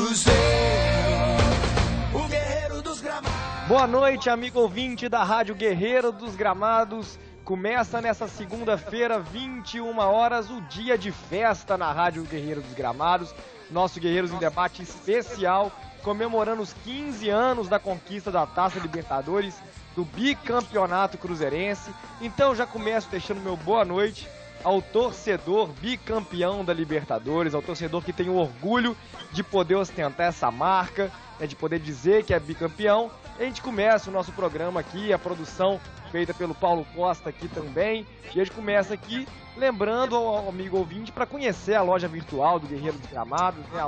Cruzeiro, o guerreiro dos gramados. Boa noite, amigo ouvinte da Rádio Guerreiro dos Gramados. Começa nessa segunda-feira, 21 horas, o dia de festa na Rádio Guerreiro dos Gramados. Nosso Guerreiros em Debate especial, comemorando os 15 anos da conquista da Taça Libertadores, do bicampeonato cruzeirense. Então já começo deixando meu boa noite ao torcedor bicampeão da Libertadores, ao torcedor que tem o orgulho de poder ostentar essa marca, de poder dizer que é bicampeão. A gente começa o nosso programa aqui, a produção feita pelo Paulo Costa aqui também. E a gente começa aqui lembrando ao amigo ouvinte para conhecer a loja virtual do Guerreiro dos Gramados, a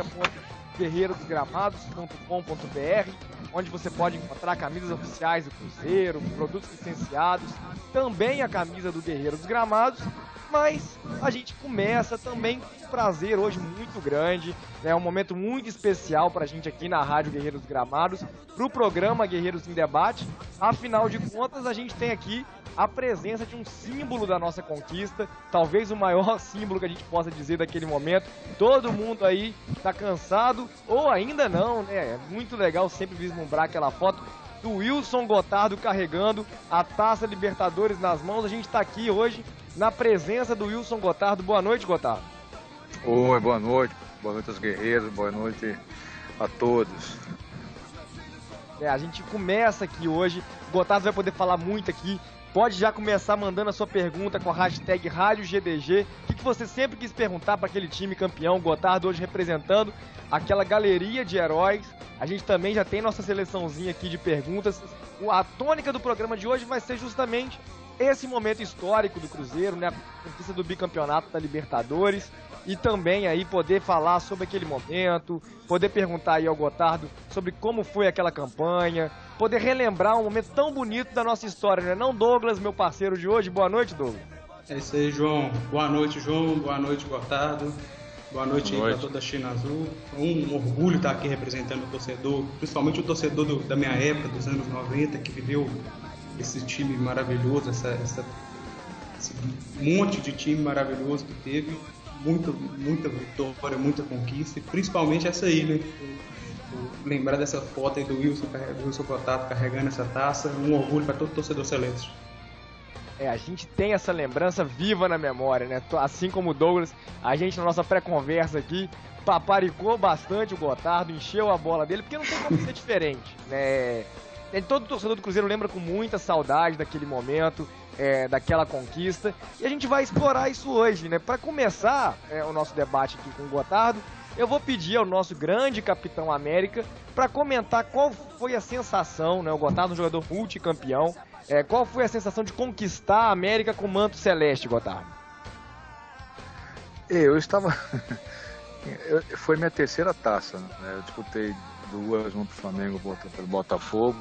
loja.guerreirodosgramados.com.br, onde você pode encontrar camisas oficiais do Cruzeiro, produtos licenciados, também a camisa do Guerreiro dos Gramados. Mas a gente começa também com um prazer hoje muito grande, é um momento muito especial pra gente aqui na Rádio Guerreiros dos Gramados, pro programa Guerreiros em Debate. Afinal de contas, a gente tem aqui a presença de um símbolo da nossa conquista, talvez o maior símbolo que a gente possa dizer daquele momento. Todo mundo aí tá cansado, ou ainda não, né? É muito legal sempre vislumbrar aquela foto do Wilson Gotardo carregando a Taça Libertadores nas mãos. A gente tá aqui hoje na presença do Wilson Gotardo. Boa noite, Gotardo. Oi, boa noite aos guerreiros, boa noite a todos. A gente começa aqui hoje, o Gotardo vai poder falar muito aqui. Pode já começar mandando a sua pergunta com a hashtag RádioGDG. O que você sempre quis perguntar para aquele time campeão? Gotardo hoje representando aquela galeria de heróis. A gente também já tem nossa seleçãozinha aqui de perguntas. A tônica do programa de hoje vai ser justamente esse momento histórico do Cruzeiro, né? A conquista do bicampeonato da Libertadores. E também aí poder falar sobre aquele momento, poder perguntar aí ao Gotardo sobre como foi aquela campanha, poder relembrar um momento tão bonito da nossa história, né? Não, Douglas, meu parceiro de hoje. Boa noite, Douglas. É isso aí, João. Boa noite, João. Boa noite, Gotardo. Boa noite aí para toda a China Azul. Um orgulho estar aqui representando o torcedor, principalmente o torcedor da minha época, dos anos 90, que viveu esse time maravilhoso, esse monte de time maravilhoso que teve. Muita vitória, muita conquista, e principalmente essa aí, né? Lembrar dessa foto aí do Wilson Gotardo carregando essa taça, um orgulho para todo torcedor celeste. A gente tem essa lembrança viva na memória, né? Assim como o Douglas, a gente na nossa pré-conversa aqui paparicou bastante o Gotardo, encheu a bola dele, porque não tem como ser diferente, né? Todo torcedor do Cruzeiro lembra com muita saudade daquele momento, daquela conquista, e a gente vai explorar isso hoje, né? Para começar o nosso debate aqui com o Gotardo, eu vou pedir ao nosso grande Capitão América para comentar qual foi a sensação, né? O Gotardo é um jogador multicampeão, qual foi a sensação de conquistar a América com o manto celeste, Gotardo? Eu estava... Foi minha terceira taça, né? Eu disputei duas, uma pro Flamengo, outra pelo Botafogo.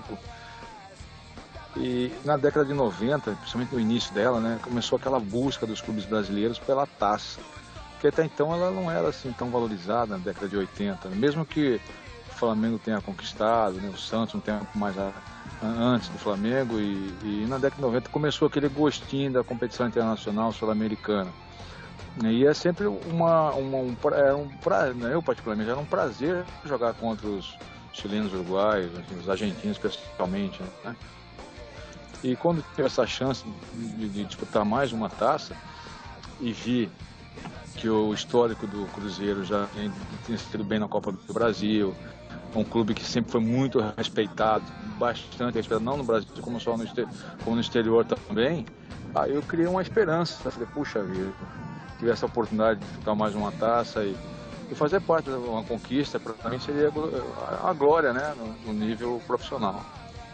E na década de 90, principalmente no início dela, né, começou aquela busca dos clubes brasileiros pela taça. Porque até então ela não era assim tão valorizada na década de 80. Mesmo que o Flamengo tenha conquistado, né, o Santos um tempo mais antes do Flamengo, e na década de 90 começou aquele gostinho da competição internacional sul-americana. E é sempre eu particularmente, era um prazer jogar contra os chilenos, uruguaios, os argentinos principalmente, né? E quando tive essa chance de disputar mais uma taça e vi que o histórico do Cruzeiro já tinha sido bem na Copa do Brasil, um clube que sempre foi muito respeitado, bastante respeitado, não no Brasil como só como no exterior também, aí eu criei uma esperança. Falei, puxa vida, tive essa oportunidade de disputar mais uma taça e fazer parte de uma conquista, para mim seria a glória, né, no nível profissional.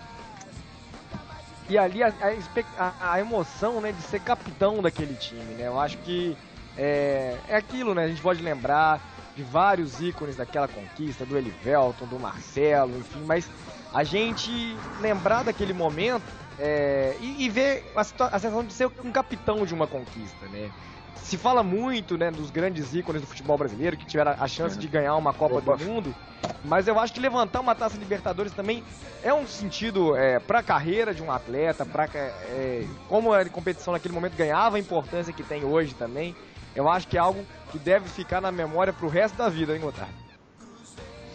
E ali a emoção, né, de ser capitão daquele time, né? Eu acho que é aquilo, né? A gente pode lembrar de vários ícones daquela conquista, do Elivelton, do Marcelo, enfim, mas a gente lembrar daquele momento e ver a sensação de ser um capitão de uma conquista, né? Se fala muito, né, dos grandes ícones do futebol brasileiro que tiveram a chance de ganhar uma Copa do Mundo, mas eu acho que levantar uma Taça Libertadores também é um sentido para a carreira de um atleta, como a competição naquele momento ganhava a importância que tem hoje também. Eu acho que é algo que deve ficar na memória pro resto da vida, hein, Gotardo?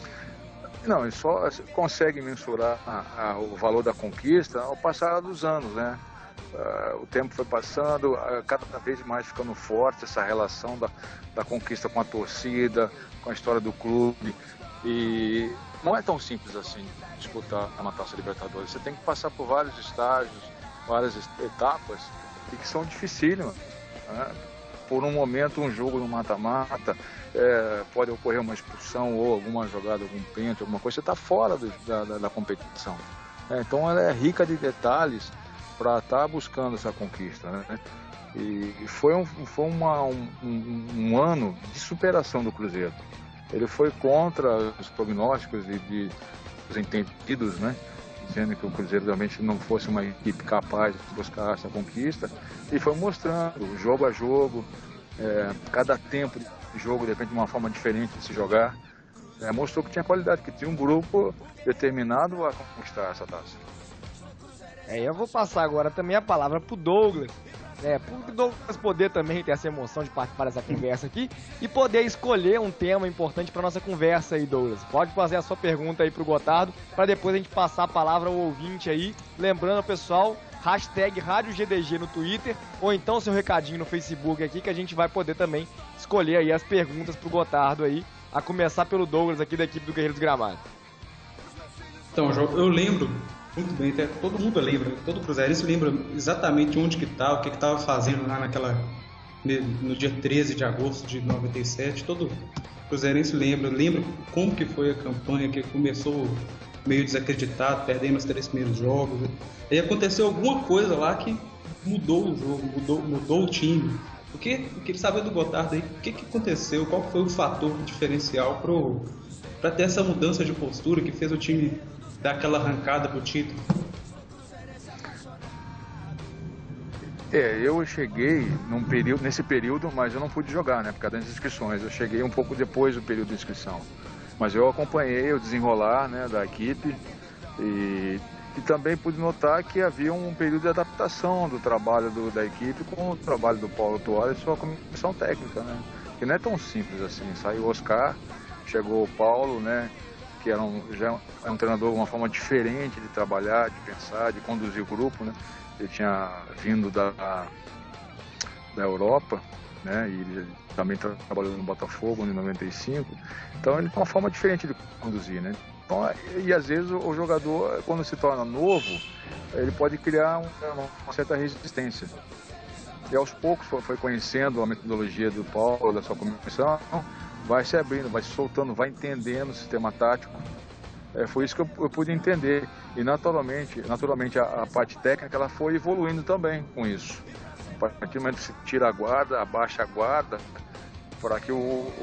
Não, ele só consegue mensurar o valor da conquista ao passar dos anos, né? O tempo foi passando, cada vez mais ficando forte essa relação da conquista com a torcida, com a história do clube. E não é tão simples assim disputar uma Taça Libertadores. Você tem que passar por vários estágios, várias etapas, e que são dificílimas, né? Por um momento, um jogo no mata-mata, pode ocorrer uma expulsão ou alguma jogada, algum pênalti, alguma coisa, você está fora da competição. Então ela é rica de detalhes para estar buscando essa conquista, né? E foi um ano de superação do Cruzeiro. Ele foi contra os prognósticos dos entendidos, né? Dizendo que o Cruzeiro realmente não fosse uma equipe capaz de buscar essa conquista, e foi mostrando, jogo a jogo, cada tempo de jogo depende de uma forma diferente de se jogar, mostrou que tinha qualidade, que tinha um grupo determinado a conquistar essa taça. Eu vou passar agora também a palavra pro Douglas, para o Douglas poder também ter essa emoção de participar dessa conversa aqui e poder escolher um tema importante para nossa conversa aí, Douglas. Pode fazer a sua pergunta aí pro Gotardo, para depois a gente passar a palavra ao ouvinte aí. Lembrando, pessoal, hashtag RádioGDG no Twitter, ou então seu recadinho no Facebook aqui, que a gente vai poder também escolher aí as perguntas pro Gotardo aí, a começar pelo Douglas aqui da equipe do Guerreiros Gramados. Então, eu lembro muito bem, todo mundo lembra, todo cruzeirense lembra exatamente onde que tá, o que estava fazendo lá no dia 13 de agosto de 97, todo cruzeirense lembra como que foi a campanha, que começou meio desacreditado, perdendo os 3 primeiros jogos, e aconteceu alguma coisa lá que mudou o jogo, mudou o time. Eu queria saber do Gotardo aí, o que aconteceu, qual foi o fator diferencial para ter essa mudança de postura que fez o time dar aquela arrancada pro título? Eu cheguei nesse período, mas eu não pude jogar, né, por causa das inscrições. Eu cheguei um pouco depois do período de inscrição. Mas eu acompanhei o desenrolar, né, da equipe e também pude notar que havia um período de adaptação do trabalho da equipe com o trabalho do Paulo Tuori e sua comissão técnica, né, que não é tão simples assim. Saiu o Oscar, chegou o Paulo, né, que já é um treinador, uma forma diferente de trabalhar, de pensar, de conduzir o grupo, né? Ele tinha vindo da Europa, né? E ele também trabalhou no Botafogo em 95. Então ele tem uma forma diferente de conduzir, né? Então, e às vezes o jogador, quando se torna novo, ele pode criar uma certa resistência. E aos poucos foi conhecendo a metodologia do Paulo, da sua comissão, vai se abrindo, vai se soltando, vai entendendo o sistema tático. Foi isso que eu pude entender. E naturalmente a parte técnica ela foi evoluindo também com isso. A partir do momento que se tira a guarda, abaixa a guarda, para que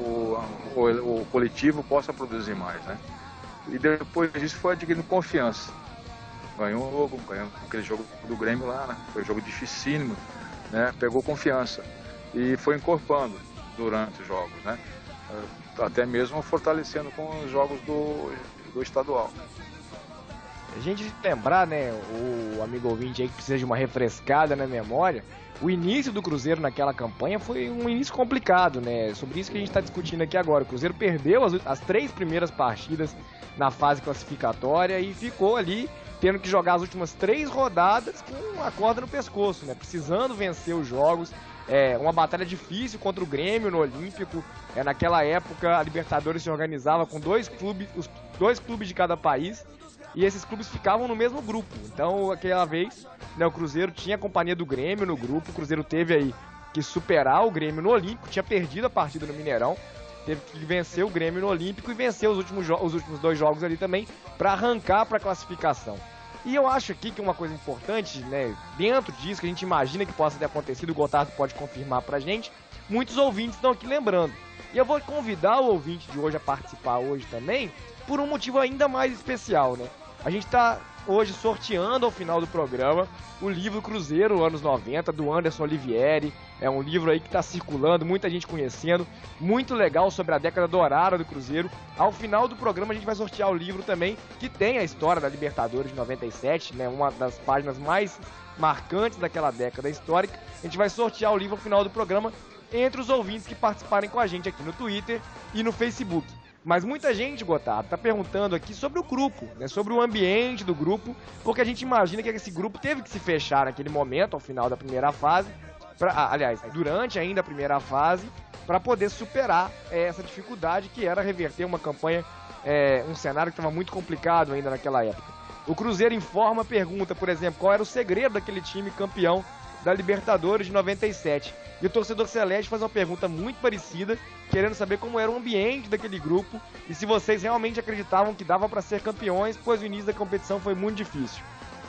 o coletivo possa produzir mais, né? E depois disso foi adquirindo confiança. Ganhou aquele jogo do Grêmio lá, né? Foi um jogo dificílimo, né? Pegou confiança e foi encorpando durante os jogos, né? Até mesmo fortalecendo com os jogos do estadual. A gente lembrar, né, o amigo ouvinte aí que precisa de uma refrescada na memória, o início do Cruzeiro naquela campanha foi um início complicado, né? Sobre isso que a gente está discutindo aqui agora. O Cruzeiro perdeu as 3 primeiras partidas na fase classificatória e ficou ali tendo que jogar as últimas 3 rodadas com a corda no pescoço, né? Precisando vencer os jogos. Uma batalha difícil contra o Grêmio no Olímpico. Naquela época a Libertadores se organizava com 2 clubes de cada país, e esses clubes ficavam no mesmo grupo. Então aquela vez, né, o Cruzeiro tinha a companhia do Grêmio no grupo. O Cruzeiro teve aí que superar o Grêmio no Olímpico, tinha perdido a partida no Mineirão, teve que vencer o Grêmio no Olímpico e vencer os últimos 2 jogos ali também para arrancar para a classificação. E eu acho aqui que uma coisa importante, né, dentro disso, que a gente imagina que possa ter acontecido, o Gotardo pode confirmar pra gente, muitos ouvintes estão aqui lembrando. E eu vou convidar o ouvinte de hoje a participar hoje também, por um motivo ainda mais especial, né? A gente está hoje sorteando ao final do programa o livro Cruzeiro, anos 90, do Anderson Olivieri. É um livro aí que está circulando, muita gente conhecendo, muito legal sobre a década dourada do Cruzeiro. Ao final do programa a gente vai sortear o livro também, que tem a história da Libertadores de 97, né, uma das páginas mais marcantes daquela década histórica. A gente vai sortear o livro ao final do programa entre os ouvintes que participarem com a gente aqui no Twitter e no Facebook. Mas muita gente, Gotardo, tá perguntando aqui sobre o grupo, né? Sobre o ambiente do grupo, porque a gente imagina que esse grupo teve que se fechar naquele momento, ao final da primeira fase, aliás, durante ainda a primeira fase, para poder superar essa dificuldade que era reverter uma campanha, um cenário que estava muito complicado ainda naquela época. O Cruzeiro Informa pergunta, por exemplo, qual era o segredo daquele time campeão da Libertadores de 97. E o torcedor celeste faz uma pergunta muito parecida, querendo saber como era o ambiente daquele grupo e se vocês realmente acreditavam que dava para ser campeões, pois o início da competição foi muito difícil.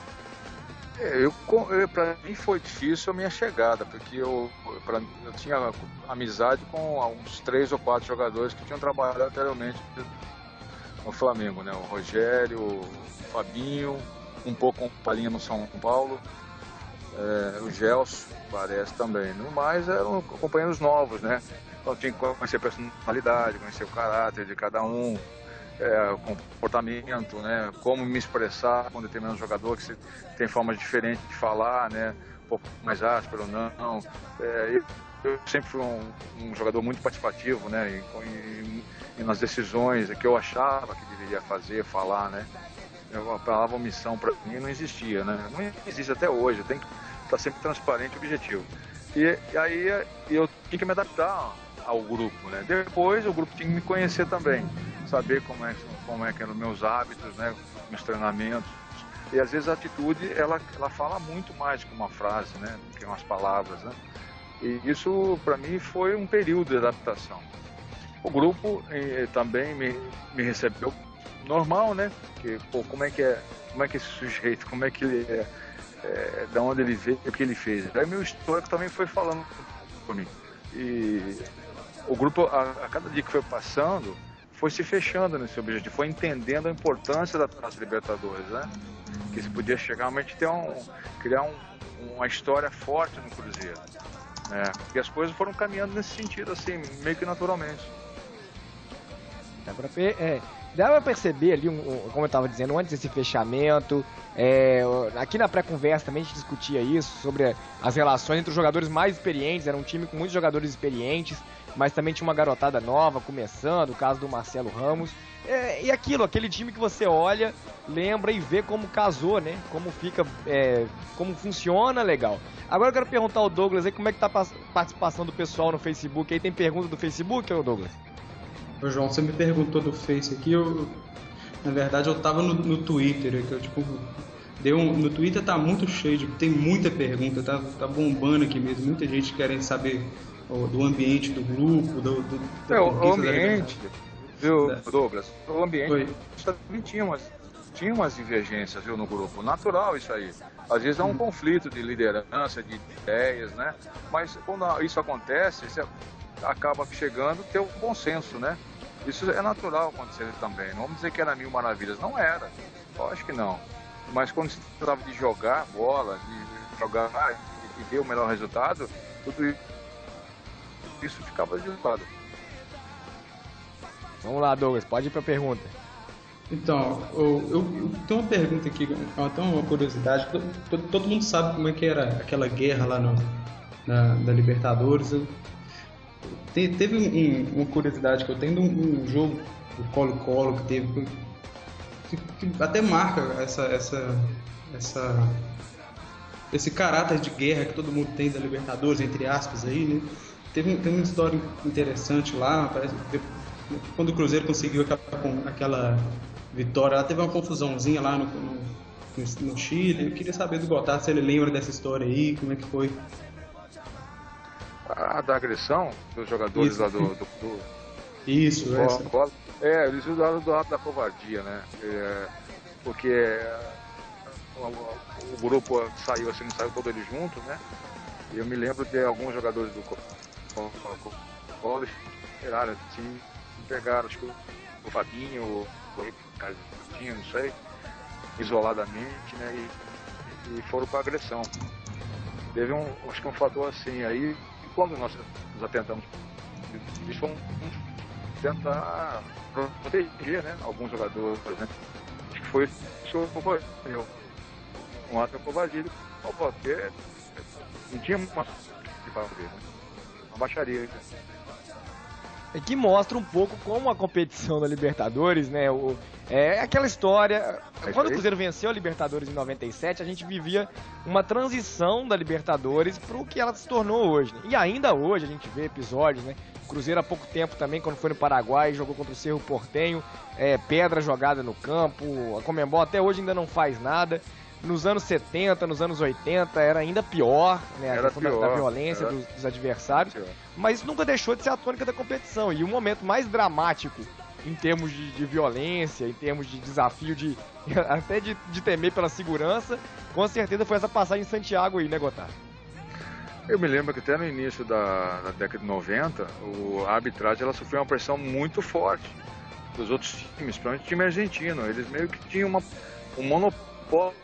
Para mim foi difícil a minha chegada, porque eu tinha amizade com uns 3 ou 4 jogadores que tinham trabalhado anteriormente no Flamengo, né? O Rogério, o Fabinho, um pouco com Palinha no São Paulo, o Gelson parece também. No mais eram companheiros novos, né? Então tinha que conhecer a personalidade, conhecer o caráter de cada um, o comportamento, né? Como me expressar com determinado jogador, que tem formas diferentes de falar, né? Um pouco mais áspero ou não. Eu sempre fui um jogador muito participativo, né? E nas decisões que eu achava que deveria fazer, falar, né? A palavra omissão para mim não existia, né? Não existe até hoje, eu tenho que estar sempre transparente e objetivo. E aí eu tinha que me adaptar ao grupo, né? Depois o grupo tinha que me conhecer também, saber como é que eram meus hábitos, né? Meus treinamentos. E às vezes a atitude, ela fala muito mais que uma frase, né? Que umas palavras, né? E isso para mim foi um período de adaptação. O grupo também me recebeu normal, né? Que, como é que esse sujeito, como é que ele da onde ele veio, o que ele fez. Aí meu histórico também foi falando por mim. E o grupo, a cada dia que foi passando, foi se fechando nesse objetivo, foi entendendo a importância da Taça Libertadores, né? Que se podia chegar realmente criar uma história forte no Cruzeiro, né? E as coisas foram caminhando nesse sentido, assim, meio que naturalmente. Dá pra perceber ali, como eu estava dizendo, antes desse fechamento, aqui na pré-conversa também a gente discutia isso, sobre as relações entre os jogadores mais experientes, era um time com muitos jogadores experientes, mas também tinha uma garotada nova começando, o caso do Marcelo Ramos, e aquele time que você olha, lembra e vê como casou, né, como fica, como funciona, legal. Agora eu quero perguntar ao Douglas aí, como é que tá a participação do pessoal no Facebook, aí tem pergunta do Facebook, Douglas? Ô João, você me perguntou do Face aqui, na verdade eu tava no Twitter, que eu no Twitter tá muito cheio, tem muita pergunta, tá bombando aqui mesmo, muita gente querendo saber do ambiente do grupo, o ambiente, viu, Douglas? O ambiente também tinha umas divergências, viu, no grupo, natural isso aí. Às vezes é um conflito de liderança, de ideias, né? Mas quando isso acontece, você acaba chegando a ter um consenso, né? Isso é natural acontecer também. Não vamos dizer que era 1000 maravilhas, não era. Eu acho que não. Mas quando se tratava de jogar bola, de jogar e ver o melhor resultado, tudo isso ficava de lado. Vamos lá, Douglas, pode ir para a pergunta. Então, eu tenho uma pergunta aqui, até uma curiosidade. Todo mundo sabe como é que era aquela guerra lá da Libertadores. Teve uma curiosidade que eu tenho de um jogo do Colo-Colo que teve, que até marca esse caráter de guerra que todo mundo tem da Libertadores, entre aspas aí, né? Tem uma história interessante lá, parece, quando o Cruzeiro conseguiu aquela vitória, lá teve uma confusãozinha lá no Chile. Eu queria saber do Gotardo se ele lembra dessa história aí, como é que foi. Da agressão dos jogadores lá do Isso, eles usaram do lado da covardia, né? Porque o grupo saiu assim, não saiu todo ele junto, né? E eu me lembro de alguns jogadores do Colo tiraram assim, pegaram, acho que o Fabinho, o Ricardinho, não sei, isoladamente, né? E foram para agressão. Teve acho que um fator assim aí. Quando nós nos atentamos, eles vão tentar proteger, né, alguns jogadores, né? Acho que foi um ato de covardia, porque não tinha uma de fazer, né? Uma baixaria. Que mostra um pouco como a competição da Libertadores, né? É aquela história. Quando o Cruzeiro venceu a Libertadores em 97, a gente vivia uma transição da Libertadores para o que ela se tornou hoje, né? E ainda hoje a gente vê episódios, né? O Cruzeiro há pouco tempo também, quando foi no Paraguai, jogou contra o Cerro Porteño, pedra jogada no campo. A Conmebol até hoje ainda não faz nada. Nos anos 70, nos anos 80, era ainda pior, né? A questão da violência dos adversários. Mas isso nunca deixou de ser a tônica da competição. E o momento mais dramático em termos de violência, em termos de desafio, até de temer pela segurança, com certeza foi essa passagem em Santiago aí, né, Gotardo? Eu me lembro que até no início da década de 90, a arbitragem ela sofreu uma pressão muito forte dos outros times, principalmente o time argentino. Eles meio que tinham um monopólio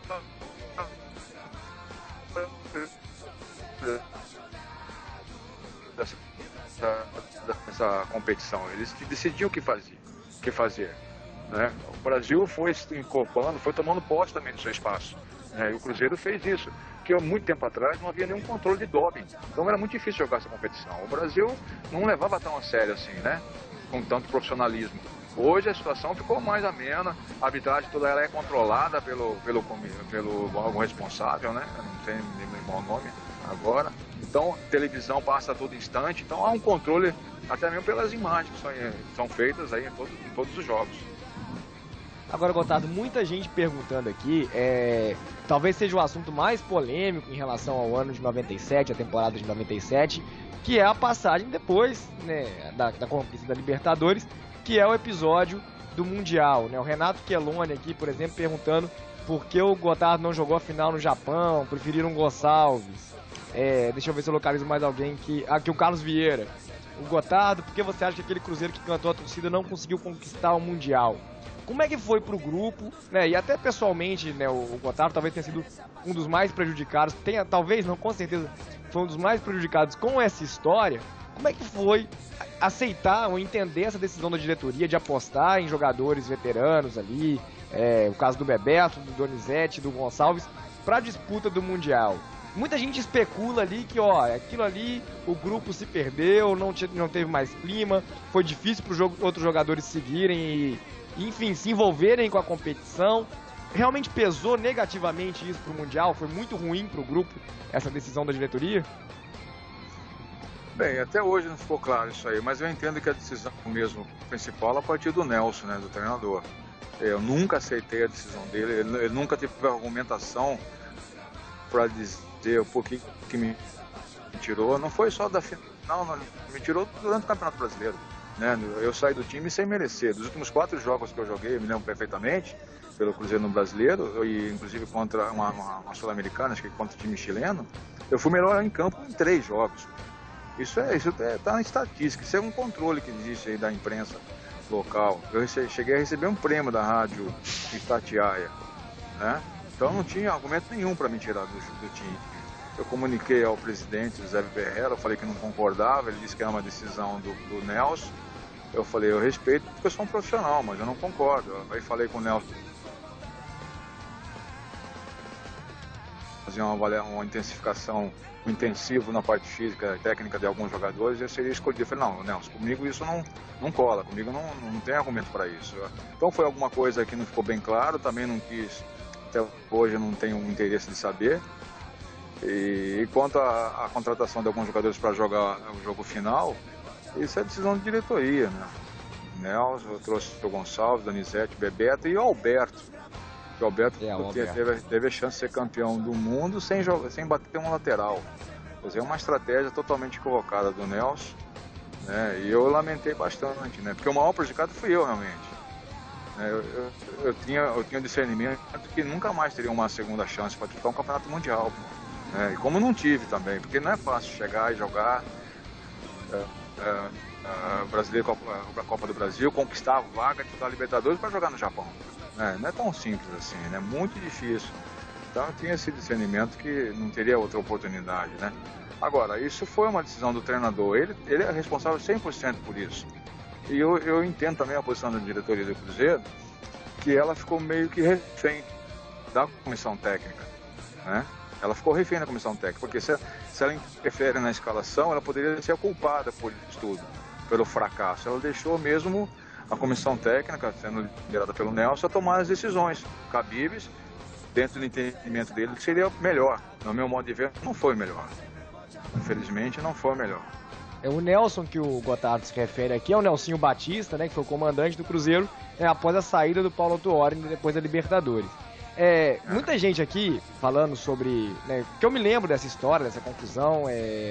dessa competição. Eles decidiam o que fazer, né? O Brasil foi se incorporando, foi tomando posse também do seu espaço, né? E o Cruzeiro fez isso, que há muito tempo atrás não havia nenhum controle de doping, então era muito difícil jogar essa competição. O Brasil não levava tão a sério assim, né? Com tanto profissionalismo. Hoje a situação ficou mais amena, a arbitragem toda ela é controlada pelo órgão responsável, né? Eu não sei lembrar o nome agora. Então, televisão passa a todo instante, então há um controle até mesmo pelas imagens que são feitas aí em todos os jogos. Agora, Gotardo, muita gente perguntando aqui, talvez seja o assunto mais polêmico em relação ao ano de 97, a temporada de 97, que é a passagem depois, né, da conquista da Libertadores, que é o episódio do Mundial, né? O Renato Queloni aqui, por exemplo, perguntando por que o Gotardo não jogou a final no Japão, preferiram o Gonçalves. Deixa eu ver se eu localizo mais alguém aqui o Carlos Vieira. O Gotardo, por que você acha que aquele Cruzeiro que cantou a torcida não conseguiu conquistar o Mundial? Como é que foi pro grupo, né? E até pessoalmente, né, o Gotardo talvez tenha sido um dos mais prejudicados, talvez não, com certeza, foi um dos mais prejudicados com essa história. Como é que foi aceitar ou entender essa decisão da diretoria de apostar em jogadores veteranos ali, o caso do Bebeto, do Donizete, do Gonçalves, para a disputa do Mundial? Muita gente especula ali que, aquilo ali, o grupo se perdeu, não teve mais clima, foi difícil para os outros jogadores seguirem e, enfim, se envolverem com a competição. Realmente pesou negativamente isso para o Mundial? Foi muito ruim para o grupo essa decisão da diretoria? Bem, até hoje não ficou claro isso aí, mas eu entendo que a decisão mesmo principal a partir do Nelson, né, do treinador. Eu nunca aceitei a decisão dele, ele nunca teve argumentação para dizer por que me tirou. Não foi só da final, não, me tirou durante o Campeonato Brasileiro, né? Eu saí do time sem merecer. Dos últimos 4 jogos que eu joguei, eu me lembro perfeitamente, pelo Cruzeiro no Brasileiro, e inclusive contra uma Sul-Americana, acho que contra o time chileno, eu fui melhor em campo em 3 jogos. Isso está na estatística, isso é um controle que existe aí da imprensa local. Eu cheguei a receber um prêmio da rádio Itatiaia, né? Então não tinha argumento nenhum para me tirar do time. Eu comuniquei ao presidente, José Ferreira, eu falei que não concordava, ele disse que era uma decisão do Nelson. Eu falei, eu respeito porque eu sou um profissional, mas eu não concordo. Aí falei com o Nelson, fazer uma intensificação, um intensivo na parte física e técnica de alguns jogadores, eu seria escolhido. Eu falei, não, Nelson, comigo isso não cola, comigo não tem argumento para isso. Então foi alguma coisa que não ficou bem claro, também não quis, até hoje eu não tenho interesse de saber. E quanto à contratação de alguns jogadores para jogar o jogo final, isso é decisão de diretoria, né? Nelson, eu trouxe o Gonçalves, Donizete, Bebeto e o Alberto. O Alberto teve a chance de ser campeão do mundo sem bater uma lateral. Quer dizer, é uma estratégia totalmente equivocada do Nelson, né? E eu lamentei bastante, né? Porque o maior prejudicado fui eu, realmente. Eu tinha o discernimento que nunca mais teria uma segunda chance para disputar um campeonato mundial. E como não tive também, porque não é fácil chegar e jogar brasileiro a Copa do Brasil, conquistar a vaga, disputar a Libertadores para jogar no Japão. Não é tão simples assim, é muito difícil. Então eu tinha esse discernimento que não teria outra oportunidade, né? Agora, isso foi uma decisão do treinador, ele é responsável 100% por isso. E eu entendo também a posição da diretoria do Cruzeiro, que ela ficou meio que refém da comissão técnica, né? Ela ficou refém da comissão técnica, porque se ela interfere na escalação, ela poderia ser culpada por isso tudo. pelo fracasso, ela deixou mesmo a comissão técnica, sendo liderada pelo Nelson, a tomar as decisões cabíveis, dentro do entendimento dele, que seria melhor. No meu modo de ver, não foi melhor. Infelizmente, não foi melhor. O Nelson que o Gotardo se refere aqui é o Nelsinho Batista, né, que foi o comandante do Cruzeiro após a saída do Paulo Autuori depois da Libertadores. Muita gente aqui falando sobre, né, que eu me lembro dessa história, dessa confusão,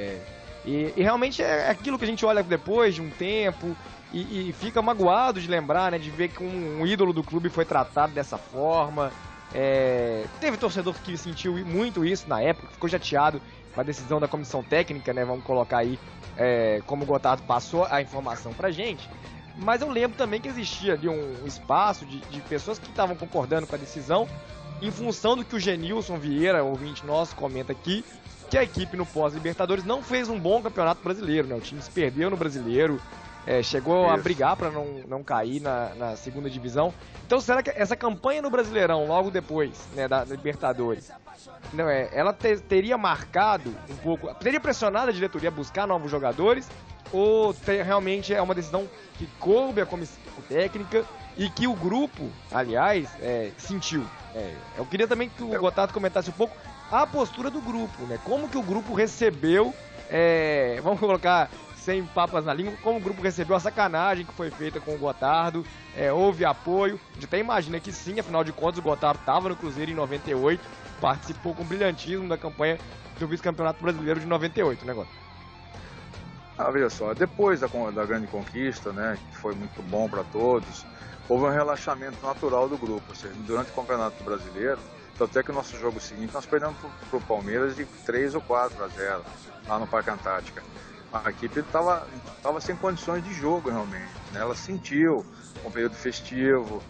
e realmente é aquilo que a gente olha depois de um tempo e fica magoado de lembrar, né, de ver que um ídolo do clube foi tratado dessa forma. Teve torcedor que sentiu muito isso na época, ficou chateado com a decisão da comissão técnica, né, vamos colocar aí como o Gotardo passou a informação pra gente. Mas eu lembro também que existia ali um espaço de pessoas que estavam concordando com a decisão, em função do que o Genilson Vieira, ouvinte nosso, comenta aqui, que a equipe no pós-Libertadores não fez um bom campeonato brasileiro, né? O time se perdeu no brasileiro, chegou a brigar para não cair na segunda divisão. Então será que essa campanha no Brasileirão, logo depois, né, da Libertadores, não ela teria marcado um pouco, teria pressionado a diretoria a buscar novos jogadores, ou realmente é uma decisão que coube a comissão técnica e que o grupo, aliás, sentiu? Eu queria também que o Gotardo comentasse um pouco a postura do grupo, né? Como que o grupo recebeu, vamos colocar sem papas na língua, como o grupo recebeu a sacanagem que foi feita com o Gotardo, houve apoio, a gente até imagina que sim, afinal de contas o Gotardo estava no Cruzeiro em 98, participou com brilhantismo da campanha do vice-campeonato brasileiro de 98, né, Gotardo? Veja só, depois da grande conquista, né, que foi muito bom para todos, houve um relaxamento natural do grupo. Ou seja, durante o Campeonato Brasileiro, até que o nosso jogo seguinte nós perdemos para o Palmeiras de 3 ou 4-0 lá no Parque Antártica. A equipe estava sem condições de jogo realmente, né? Ela sentiu um período festivo,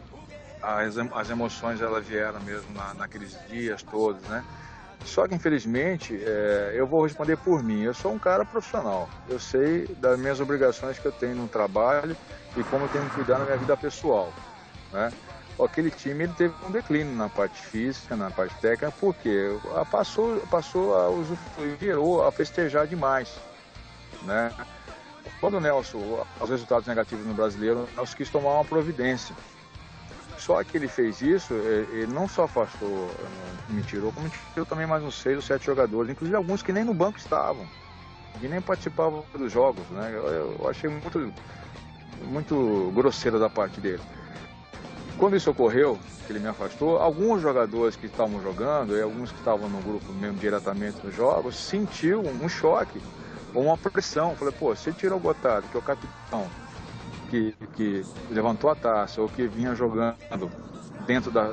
as emoções elas vieram mesmo naqueles dias todos, né? Só que, infelizmente, eu vou responder por mim. Eu sou um cara profissional. Eu sei das minhas obrigações que eu tenho no trabalho e como eu tenho que cuidar na minha vida pessoal, né? Aquele time ele teve um declínio na parte física, na parte técnica, porque passou a usufruir, virou a festejar demais, né? Quando o Nelson, os resultados negativos no Brasileiro, o Nelson quis tomar uma providência. Só que ele fez isso, ele não só afastou, me tirou, como tirou também mais uns 6 ou 7 jogadores, inclusive alguns que nem no banco estavam, que nem participavam dos jogos, né? Eu achei muito grosseiro da parte dele. Quando isso ocorreu, que ele me afastou, alguns jogadores que estavam jogando, e alguns que estavam no grupo mesmo diretamente nos jogos, sentiu um choque, ou uma pressão. Falei, pô, você tirou o Gotardo, que é o capitão, que levantou a taça, ou que vinha jogando dentro da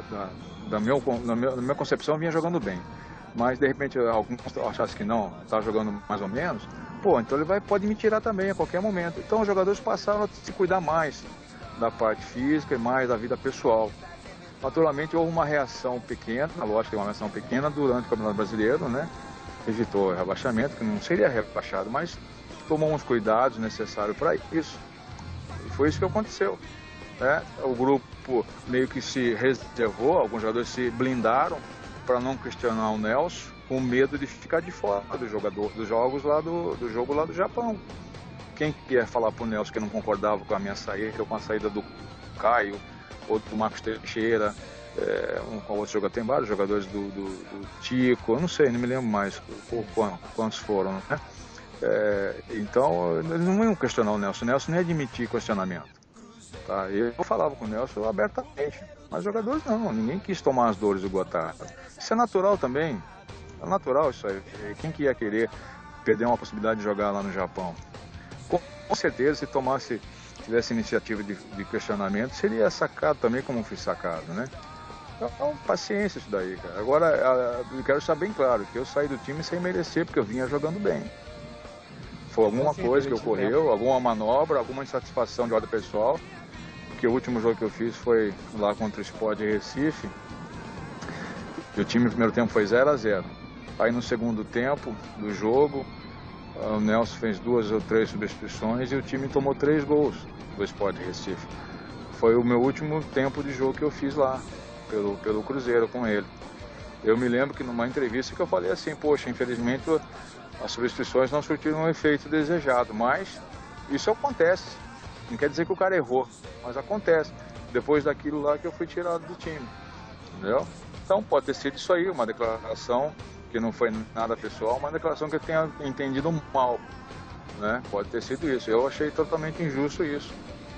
minha concepção, vinha jogando bem. Mas, de repente, alguns achassem que não, estava jogando mais ou menos, pô, então ele pode me tirar também a qualquer momento. Então, os jogadores passaram a se cuidar mais da parte física e mais da vida pessoal. Naturalmente, houve uma reação pequena, lógico que uma reação pequena durante o Campeonato Brasileiro, né? Evitou o rebaixamento, que não seria rebaixado, mas tomou uns cuidados necessários para isso. Foi isso que aconteceu, né? O grupo meio que se reservou, alguns jogadores se blindaram para não questionar o Nelson, com medo de ficar de fora dos jogos lá do jogo lá do Japão. Quem quer falar pro Nelson que não concordava com a minha saída, ou com a saída do Caio, ou do Marcos Teixeira, com outro jogador, tem vários jogadores do Tico, eu não sei, não me lembro mais quantos foram, né? Então, eles não iam questionar o Nelson não ia admitir questionamento. Tá? Eu falava com o Nelson abertamente, mas jogadores não, ninguém quis tomar as dores do Gotardo. Isso é natural também, é natural isso aí. Quem que ia querer perder uma possibilidade de jogar lá no Japão? Com certeza, se tivesse iniciativa de questionamento, seria sacado também como fui sacado, né? Então, paciência isso daí, cara. Agora, eu quero deixar bem claro que eu saí do time sem merecer, porque eu vinha jogando bem. Foi alguma coisa que ocorreu, alguma manobra, alguma insatisfação de ordem pessoal, porque o último jogo que eu fiz foi lá contra o Sport de Recife, e o time no primeiro tempo foi 0-0. Aí no segundo tempo do jogo, o Nelson fez 2 ou 3 substituições e o time tomou 3 gols do Sport de Recife. Foi o meu último tempo de jogo que eu fiz lá, pelo Cruzeiro com ele. Eu me lembro que numa entrevista que eu falei assim, poxa, infelizmente as substituições não surtiram o efeito desejado, mas Isso acontece. Não quer dizer que o cara errou, mas acontece. Depois daquilo lá que eu fui tirado do time, entendeu? Então pode ter sido isso aí, uma declaração que não foi nada pessoal, uma declaração que eu tenha entendido mal, né? Pode ter sido isso. Eu achei totalmente injusto isso.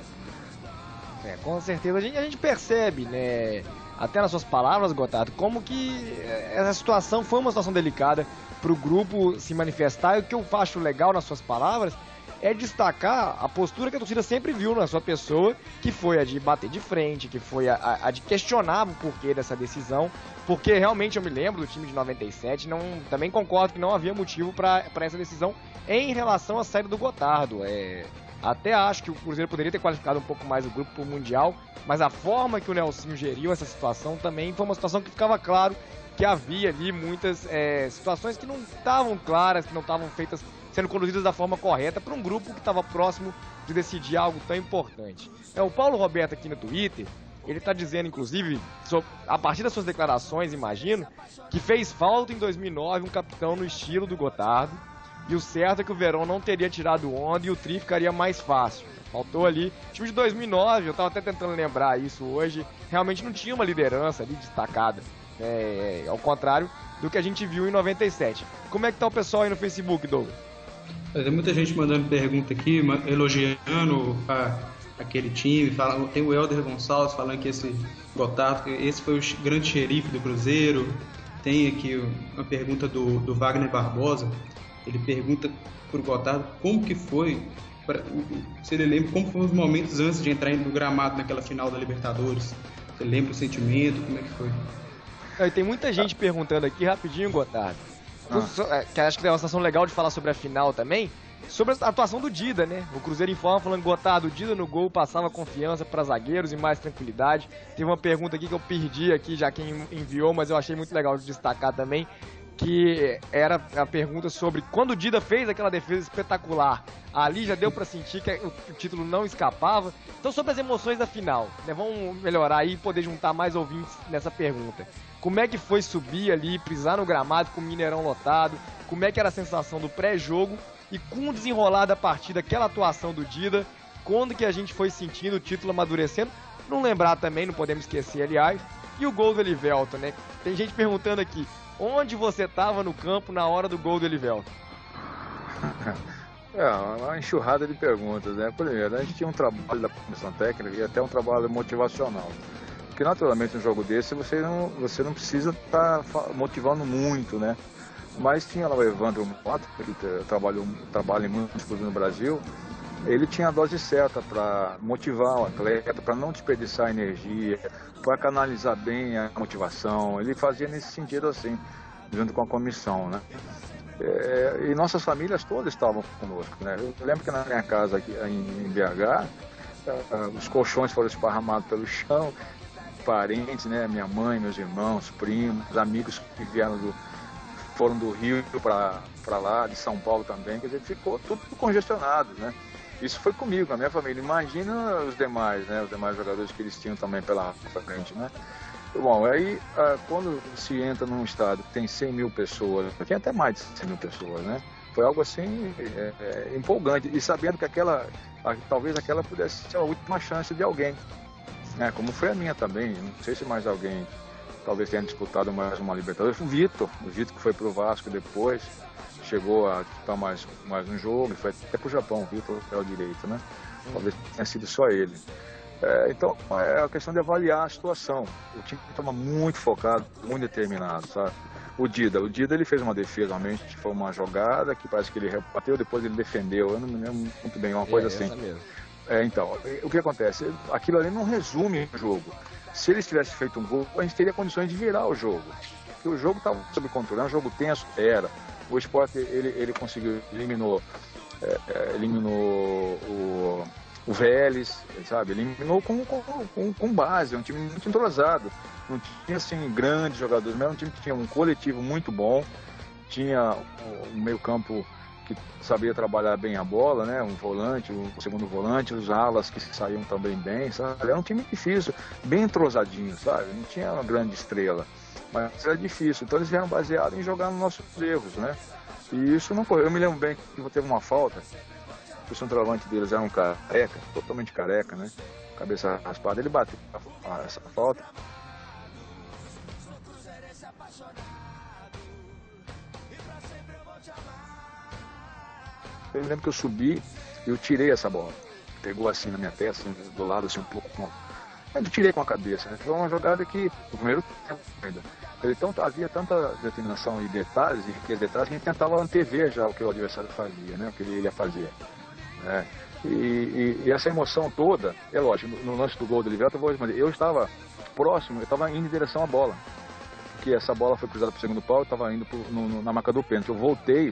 Com certeza a gente percebe, né? Até nas suas palavras, Gotardo, como que essa situação foi uma situação delicada para o grupo se manifestar. E o que eu acho legal nas suas palavras é destacar a postura que a torcida sempre viu na sua pessoa, que foi a de bater de frente, que foi a de questionar o porquê dessa decisão, porque realmente eu me lembro do time de 97, também concordo que não havia motivo para essa decisão em relação à saída do Gotardo. Até acho que o Cruzeiro poderia ter qualificado um pouco mais o grupo para o Mundial, mas a forma que o Nelsinho geriu essa situação também foi uma situação que ficava claro que havia ali muitas situações que não estavam claras, que não estavam feitas, sendo conduzidas da forma correta para um grupo que estava próximo de decidir algo tão importante. O Paulo Roberto aqui no Twitter, ele está dizendo, inclusive, a partir das suas declarações, imagino, que fez falta em 2009 um capitão no estilo do Gotardo, e o certo é que o Verón não teria tirado onda e o tri ficaria mais fácil. Faltou ali. O time de 2009, eu estava até tentando lembrar isso hoje, realmente não tinha uma liderança ali destacada. Ao contrário do que a gente viu em 97. Como é que tá o pessoal aí no Facebook, Douglas? Tem muita gente mandando pergunta aqui, elogiando aquele time. Tem o Helder Gonçalves falando que esse Gotardo, esse foi o grande xerife do Cruzeiro. Tem aqui uma pergunta do Wagner Barbosa. Ele pergunta pro Gotardo como que foi, se ele lembra como foram os momentos antes de entrar no gramado naquela final da Libertadores. Você lembra o sentimento, como é que foi? Tem muita gente perguntando aqui, rapidinho, Gotardo, que acho que tem uma situação legal de falar sobre a final também, sobre a atuação do Dida, né? O Cruzeiro informa falando que Gotardo, o Dida no gol passava confiança para zagueiros e mais tranquilidade. Teve uma pergunta aqui que eu perdi aqui, já quem enviou, mas eu achei muito legal de destacar também, que era a pergunta sobre quando o Dida fez aquela defesa espetacular, ali já deu para sentir que o título não escapava. Então, sobre as emoções da final, né, vamos melhorar aí e poder juntar mais ouvintes nessa pergunta. Como é que foi subir ali, pisar no gramado com o Mineirão lotado? Como é que era a sensação do pré-jogo? E com o desenrolar da partida, aquela atuação do Dida, quando que a gente foi sentindo o título amadurecendo? Não lembrar também, não podemos esquecer, aliás, e o gol do Elivelton, né? Tem gente perguntando aqui, onde você estava no campo na hora do gol do Elivelton? Uma enxurrada de perguntas, né? Primeiro, a gente tinha um trabalho da comissão técnica e até um trabalho motivacional. Porque naturalmente um jogo desse você não precisa estar motivando muito, né? Mas tinha lá o Evandro Mota, que trabalha em muitos clubes no Brasil, ele tinha a dose certa para motivar o atleta, para não desperdiçar energia, para canalizar bem a motivação. Ele fazia nesse sentido assim, junto com a comissão, né? E nossas famílias todas estavam conosco, né? Eu lembro que na minha casa aqui em BH, os colchões foram esparramados pelo chão, parentes, né? Minha mãe, meus irmãos, primos, amigos que foram do Rio para lá, de São Paulo também, quer dizer, ficou tudo congestionado, né? Isso foi comigo, a minha família. Imagina os demais, né? Os demais jogadores que eles tinham também pela frente, né? Bom, aí quando se entra num estádio que tem 100 mil pessoas, tinha até mais de 100 mil pessoas, né? Foi algo assim empolgante. E sabendo que talvez aquela pudesse ser a última chance de alguém, né? Como foi a minha também. Não sei se mais alguém talvez tenha disputado mais uma Libertadores. O Vitor que foi pro Vasco depois, chegou a disputar mais um jogo, e foi até pro Japão, o Vitor é o direito, né? Talvez tenha sido só ele. Então, é a questão de avaliar a situação. O time estava muito focado, muito determinado, sabe? O Dida ele fez uma defesa, realmente, foi uma jogada que parece que ele rebateu, depois ele defendeu, eu não me lembro muito bem, uma coisa assim. Mesmo. Então, o que acontece? Aquilo ali não resume o jogo. Se eles tivessem feito um gol, a gente teria condições de virar o jogo. Porque o jogo estava sob controle, era um jogo tenso, era. O Sport, ele conseguiu, eliminou o Vélez, sabe? Eliminou com base, é um time muito entrosado. Não tinha, assim, grandes jogadores, mas era um time que tinha um coletivo muito bom, tinha um meio-campo que sabia trabalhar bem a bola, né? Um volante, um segundo volante, os alas que saíam também bem, sabe? Era um time difícil, bem entrosadinho, sabe? Não tinha uma grande estrela, mas era difícil. Então eles vieram baseados em jogar nos nossos erros, né? E isso não correu. Eu me lembro bem que teve uma falta o centroavante deles era um careca, totalmente careca, né? Cabeça raspada, ele bateu essa falta. Eu lembro que eu subi e eu tirei essa bola. Pegou assim na minha testa, do lado assim um pouco. Eu tirei com a cabeça, né? Foi uma jogada que, no primeiro tempo ainda, então havia tanta determinação e detalhes, e riqueza de detalhes, que a gente tentava antever já o que o adversário fazia, né? O que ele ia fazer. Né? E essa emoção toda, é lógico, no lance do gol do Liverto, eu estava próximo, eu estava indo em direção à bola. Porque essa bola foi cruzada para o segundo pau, eu estava indo na marca do pênalti. Eu voltei.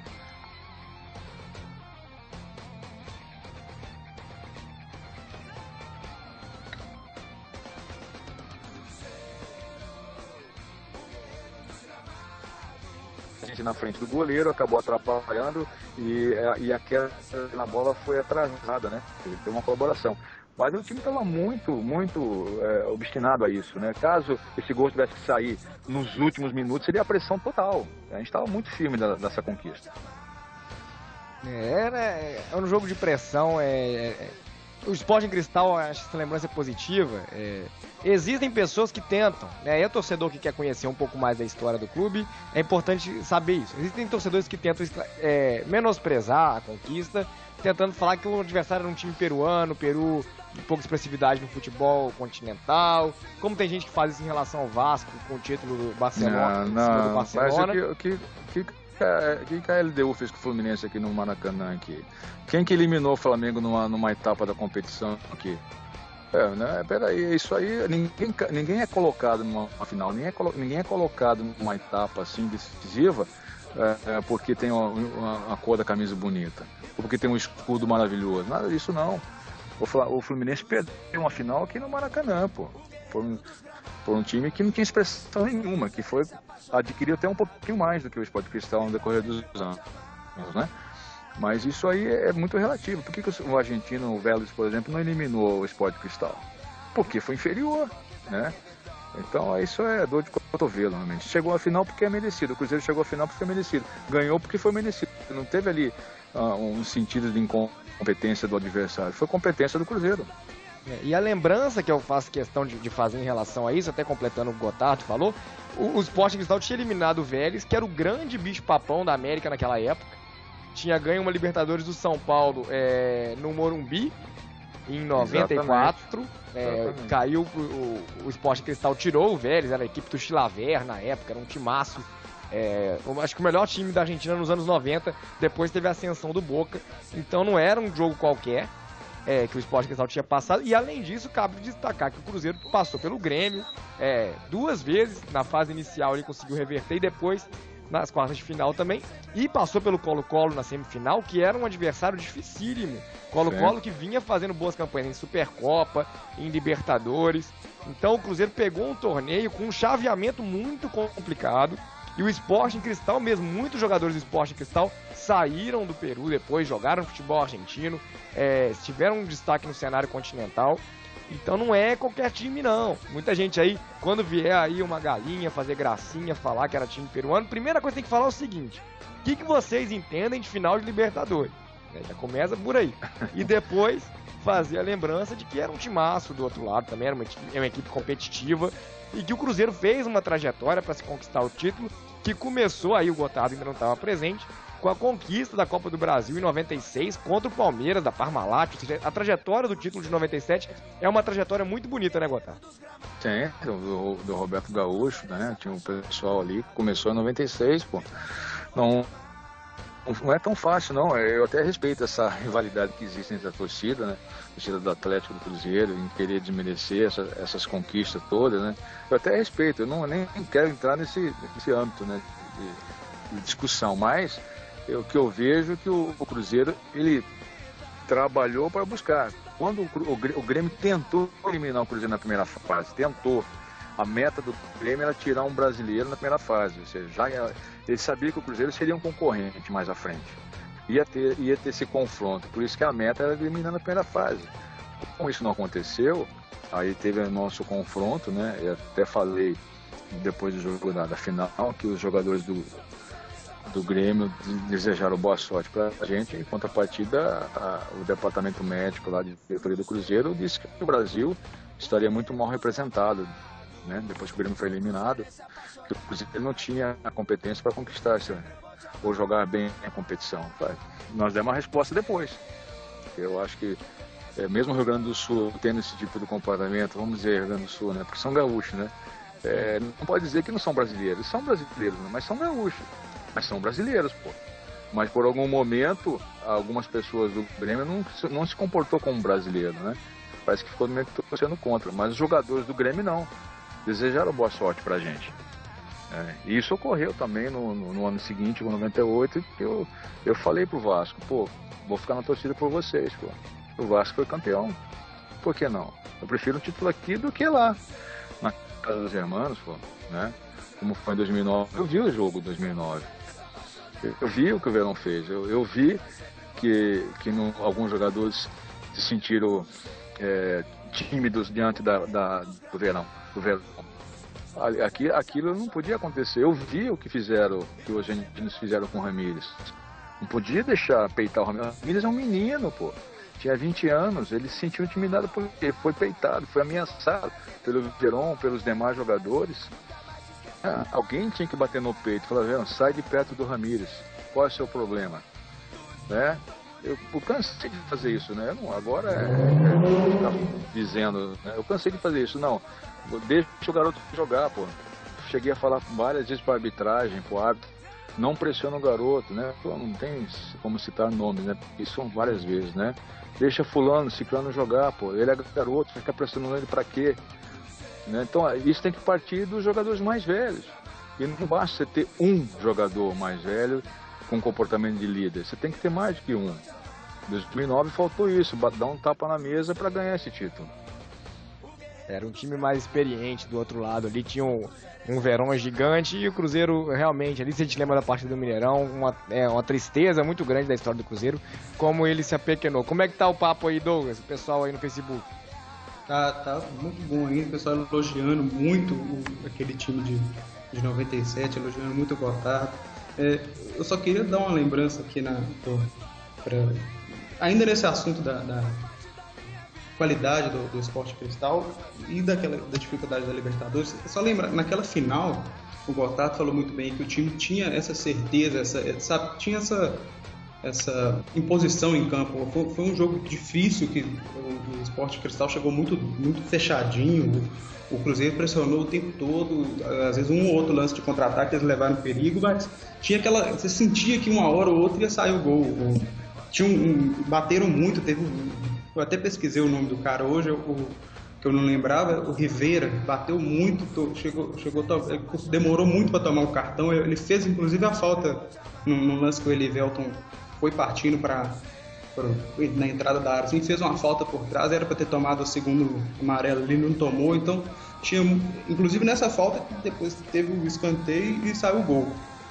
Na frente do goleiro, acabou atrapalhando e a queda na bola foi atrasada, né? Ele teve uma colaboração. Mas o time estava muito obstinado a isso, né? Caso esse gol tivesse que sair nos últimos minutos, seria a pressão total. A gente estava muito firme dessa conquista. É um jogo de pressão, o Sporting Cristal, acho que essa lembrança é positiva. Existem pessoas que tentam, né? E o torcedor que quer conhecer um pouco mais da história do clube, é importante saber isso. Existem torcedores que tentam menosprezar a conquista, tentando falar que o adversário era um time peruano, Peru de pouca expressividade no futebol continental. Como tem gente que faz isso em relação ao Vasco, com o título do Barcelona. Não, do Barcelona. Mas o que a LDU fez com o Fluminense aqui no Maracanã aqui? Quem que eliminou o Flamengo numa etapa da competição aqui? Peraí, isso aí, ninguém é colocado numa final, ninguém é colocado numa etapa assim decisiva porque tem uma cor da camisa bonita, ou porque tem um escudo maravilhoso, nada disso não. O Fluminense perdeu uma final aqui no Maracanã, pô, por um time que não tinha expressão nenhuma, que adquiriu até um pouquinho mais do que o Sporting Cristal no decorrer dos anos, né? Mas isso aí é muito relativo. Por que o argentino, o Vélez, por exemplo, não eliminou o Sporting Cristal? Porque foi inferior, né? Então isso é dor de cotovelo, realmente. Chegou à final porque é merecido. O Cruzeiro chegou à final porque foi merecido. Ganhou porque foi merecido. Não teve ali um sentido de incompetência do adversário. Foi competência do Cruzeiro. E a lembrança que eu faço questão de fazer em relação a isso, até completando o que o Gotardo falou, o Sporting Cristal tinha eliminado o Vélez, que era o grande bicho-papão da América naquela época. Tinha ganho uma Libertadores do São Paulo no Morumbi, em 94. Caiu, o Sporting Cristal tirou o Vélez, era a equipe do Chilaver na época, era um timaço. Acho que o melhor time da Argentina nos anos 90, depois teve a ascensão do Boca. Então não era um jogo qualquer que o Sporting Cristal tinha passado. E além disso, cabe destacar que o Cruzeiro passou pelo Grêmio 2 vezes, na fase inicial ele conseguiu reverter e depois nas quartas de final também, e passou pelo Colo-Colo na semifinal, que era um adversário dificílimo. Colo-Colo que vinha fazendo boas campanhas em Supercopa, em Libertadores. Então o Cruzeiro pegou um torneio com um chaveamento muito complicado, e o Sporting Cristal mesmo, muitos jogadores do Sporting Cristal saíram do Peru depois, jogaram futebol argentino, tiveram um destaque no cenário continental. Então não é qualquer time não. Muita gente aí, quando vier aí uma galinha fazer gracinha, falar que era time peruano, primeira coisa que tem que falar é o seguinte: o que vocês entendem de final de Libertadores? Já começa por aí. E depois fazer a lembrança de que era um timaço do outro lado também, era uma equipe competitiva, e que o Cruzeiro fez uma trajetória para se conquistar o título, que começou, aí o Gotardo ainda não estava presente, com a conquista da Copa do Brasil em 96 contra o Palmeiras, da Parmalat. Ou seja, a trajetória do título de 97 é uma trajetória muito bonita, né, Gotardo? Tem, do Roberto Gaúcho, né? Tinha um pessoal ali que começou em 96, pô. Não é tão fácil, não. Eu até respeito essa rivalidade que existe entre a torcida, né? A torcida do Atlético, do Cruzeiro, em querer desmerecer essas conquistas todas, né? Eu até respeito, eu nem quero entrar nesse âmbito, né? De discussão, mas o que eu vejo é que o Cruzeiro, ele trabalhou para buscar. Quando o Grêmio tentou eliminar o Cruzeiro na primeira fase, a meta do Grêmio era tirar um brasileiro na primeira fase, ou seja, ele sabia que o Cruzeiro seria um concorrente mais à frente, ia ter esse confronto, por isso que a meta era eliminar na primeira fase. Como isso não aconteceu, aí teve o nosso confronto, né? Eu até falei depois do jogo da final que os jogadores do do Grêmio desejaram boa sorte para a gente. Em contrapartida, o departamento médico lá de diretoria do Cruzeiro disse que o Brasil estaria muito mal representado, né? Depois que o Grêmio foi eliminado, que o Cruzeiro não tinha a competência para conquistar ou jogar bem a competição. Nós demos uma resposta depois. Eu acho que mesmo o Rio Grande do Sul tendo esse tipo de comportamento, vamos dizer Rio Grande do Sul, né? Porque são gaúchos, né? Não pode dizer que não são brasileiros. Eles são brasileiros, né? Mas são gaúchos. Mas são brasileiros, pô. Mas por algum momento, algumas pessoas do Grêmio não se comportou como brasileiro, né? Parece que ficou meio que torcendo contra. Mas os jogadores do Grêmio não. Desejaram boa sorte pra gente. E isso ocorreu também no ano seguinte, em 98, que eu falei pro Vasco, pô, vou ficar na torcida por vocês, pô. O Vasco foi campeão. Por que não? Eu prefiro um título aqui do que lá. Na casa dos hermanos, pô, né? Como foi em 2009. Eu vi o jogo de 2009. Eu vi o que o Verão fez. Eu vi que alguns jogadores se sentiram tímidos diante do Verão. Aquilo não podia acontecer. Eu vi o que os argentinos fizeram com o Ramírez. Não podia deixar peitar o Ramírez. O Ramírez é um menino, pô. Tinha 20 anos, ele se sentiu intimidado porque foi peitado, foi ameaçado pelo Verón, pelos demais jogadores. Alguém tinha que bater no peito e falar, Verón, sai de perto do Ramírez, qual é o seu problema? Né? Eu cansei de fazer isso, né? Agora ficar dizendo, né? Eu cansei de fazer isso, não, deixa o garoto jogar, pô. Cheguei a falar várias vezes para a arbitragem, pro árbitro, não pressiona o garoto, né? Pô, não tem como citar nomes, né? Isso são várias vezes, né? Deixa fulano, ciclano jogar, pô. Ele é garoto, fica pressionando ele pra quê? Né? Então, isso tem que partir dos jogadores mais velhos. E não basta você ter um jogador mais velho com comportamento de líder. Você tem que ter mais do que um. Em 2009 faltou isso, dar um tapa na mesa para ganhar esse título. Era um time mais experiente do outro lado. Ali tinha um Verón gigante e o Cruzeiro realmente, ali se a gente lembra da partida do Mineirão, uma tristeza muito grande da história do Cruzeiro, como ele se apequenou. Como é que tá o papo aí, Douglas? O pessoal aí no Facebook? Tá muito bom ainda, o pessoal elogiando muito aquele time de 97, elogiando muito o Gotardo. Eu só queria dar uma lembrança aqui ainda nesse assunto da qualidade do Sport Cristal e da dificuldade da Libertadores. Só lembra, naquela final, o Gotardo falou muito bem que o time tinha essa certeza, tinha essa imposição em campo. Foi um jogo difícil, que o Sport Cristal chegou muito, muito fechadinho, o Cruzeiro pressionou o tempo todo, às vezes um ou outro lance de contra-ataque eles levaram perigo, mas tinha você sentia que uma hora ou outra ia sair o gol. Bateram muito, eu até pesquisei o nome do cara hoje, que eu não lembrava, o Rivera bateu muito, demorou muito para tomar o cartão, ele fez inclusive a falta no lance que o Elivelton foi partindo na entrada da área, assim, fez uma falta por trás, era para ter tomado o segundo amarelo, ele não tomou, então inclusive nessa falta depois teve o escanteio e saiu o gol.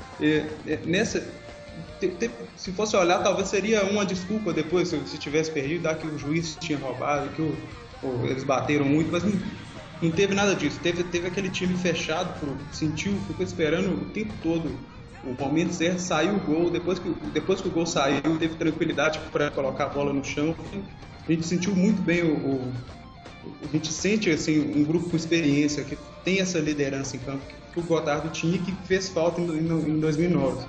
Se fosse olhar, talvez seria uma desculpa depois, se tivesse perdido, que o juiz tinha roubado, que eles bateram muito, mas não teve nada disso. Teve aquele time fechado, ficou esperando o tempo todo o momento certo, saiu o gol. Depois que o gol saiu, teve tranquilidade para colocar a bola no chão. A gente sentiu muito bem a gente sente assim, um grupo com experiência, que tem essa liderança em campo, que o Gotardo tinha, que fez falta em 2009.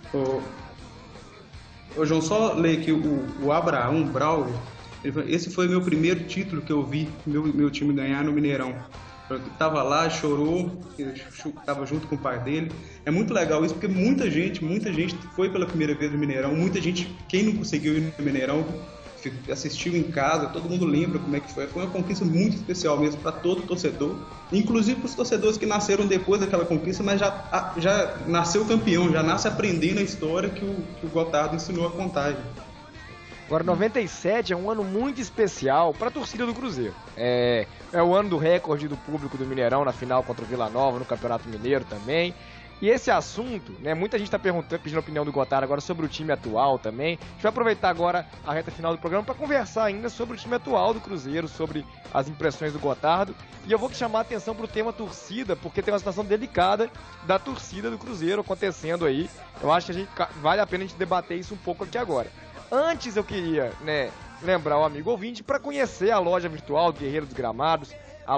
Ô João, só ler aqui o Abraão Braulio. Esse foi meu primeiro título que eu vi meu time ganhar no Mineirão. Ele estava lá, chorou, estava junto com o pai dele. É muito legal isso, porque muita gente foi pela primeira vez no Mineirão. Muita gente, quem não conseguiu ir no Mineirão, assistiu em casa, todo mundo lembra como é que foi. Foi uma conquista muito especial mesmo para todo torcedor, inclusive para os torcedores que nasceram depois daquela conquista, mas já nasceu campeão, já nasce aprendendo a história que o Gotardo ensinou a contar. Agora, 97 é um ano muito especial para a torcida do Cruzeiro. É o ano do recorde do público do Mineirão na final contra o Vila Nova, no Campeonato Mineiro também. E esse assunto, né, muita gente está pedindo a opinião do Gotardo agora sobre o time atual também. A gente vai aproveitar agora a reta final do programa para conversar ainda sobre o time atual do Cruzeiro, sobre as impressões do Gotardo. E eu vou chamar a atenção para o tema torcida, porque tem uma situação delicada da torcida do Cruzeiro acontecendo aí. Eu acho que vale a pena a gente debater isso um pouco aqui agora. Antes eu queria, né, lembrar o amigo ouvinte para conhecer a loja virtual do Guerreiro dos Gramados, a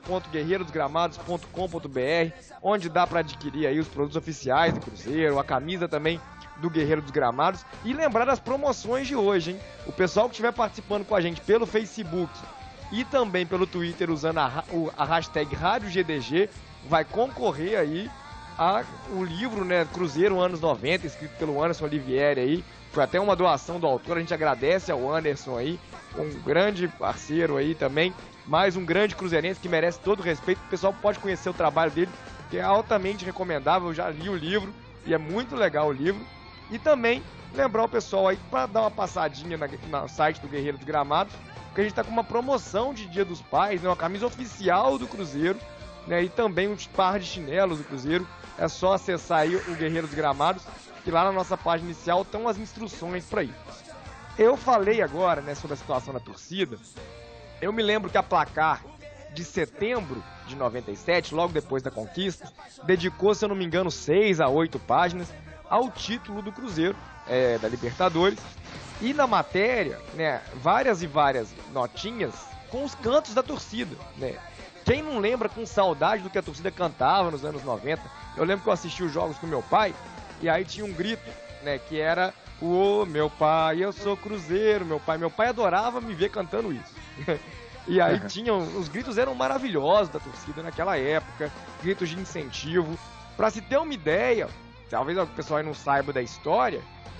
loja.guerreirosgramados.com.br, onde dá para adquirir aí os produtos oficiais do Cruzeiro, a camisa também do Guerreiro dos Gramados, e lembrar das promoções de hoje, hein? O pessoal que estiver participando com a gente pelo Facebook e também pelo Twitter usando a hashtag RádioGDG vai concorrer aí o livro, né, Cruzeiro Anos 90, escrito pelo Anderson Olivieri aí. Foi até uma doação do autor, a gente agradece ao Anderson aí, um grande parceiro aí também, mais um grande cruzeirense que merece todo o respeito. O pessoal pode conhecer o trabalho dele, que é altamente recomendável. Eu já li o livro e é muito legal o livro. E também lembrar o pessoal aí para dar uma passadinha no site do Guerreiro dos Gramados, porque a gente está com uma promoção de Dia dos Pais, né, uma camisa oficial do Cruzeiro, né, e também um par de chinelos do Cruzeiro. É só acessar aí o Guerreiro dos Gramados, que lá na nossa página inicial estão as instruções para isso. Eu falei agora, né, sobre a situação da torcida. Eu me lembro que a Placar de setembro de 97, logo depois da conquista, dedicou, se eu não me engano, 6 a 8 páginas ao título do Cruzeiro, da Libertadores. E na matéria, né, várias e várias notinhas com os cantos da torcida, né? Quem não lembra com saudade do que a torcida cantava nos anos 90? Eu lembro que eu assisti os jogos com meu pai, e aí tinha um grito, né, que era: "Ô, meu pai, eu sou Cruzeiro, meu pai". Meu pai adorava me ver cantando isso. E aí os gritos eram maravilhosos da torcida naquela época, gritos de incentivo. Pra se ter uma ideia, talvez o pessoal aí não saiba da história,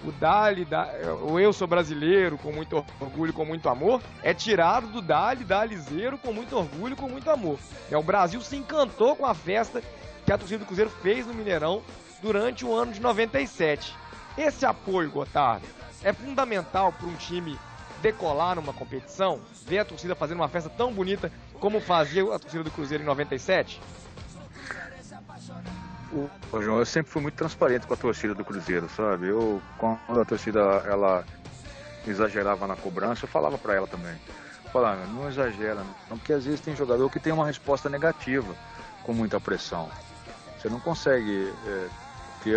o Eu Sou Brasileiro, com muito orgulho, com muito amor, é tirado do Dalizeiro, com muito orgulho, com muito amor. O Brasil se encantou com a festa que a torcida do Cruzeiro fez no Mineirão durante o ano de 97. Esse apoio, Gotardo, é fundamental para um time decolar numa competição, ver a torcida fazendo uma festa tão bonita como fazia a torcida do Cruzeiro em 97? Ô, João, eu sempre fui muito transparente com a torcida do Cruzeiro, sabe? Quando a torcida ela exagerava na cobrança, eu falava para ela também. Falava, não exagera, não, porque às vezes tem jogador que tem uma resposta negativa com muita pressão. Você não consegue ter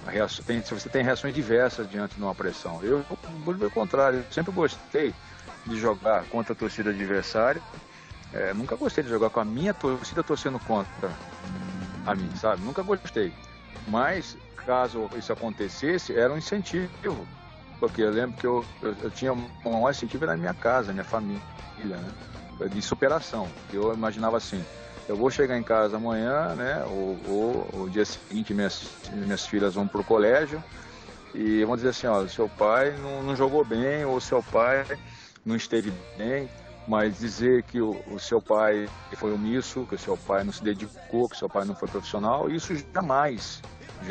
se você tem reações diversas diante de uma pressão. Eu, pelo contrário, sempre gostei de jogar contra a torcida adversária. Nunca gostei de jogar com a minha torcida torcendo contra a mim, sabe? Nunca gostei. Mas, caso isso acontecesse, era um incentivo. Porque eu lembro que eu tinha um maior incentivo na minha casa, minha família, né? De superação. Eu imaginava assim: eu vou chegar em casa amanhã, né? Ou o dia seguinte minhas filhas vão pro colégio e vão dizer assim: ó, seu pai não jogou bem, ou seu pai não esteve bem. Mas dizer que o seu pai foi omisso, que o seu pai não se dedicou, que o seu pai não foi profissional, isso jamais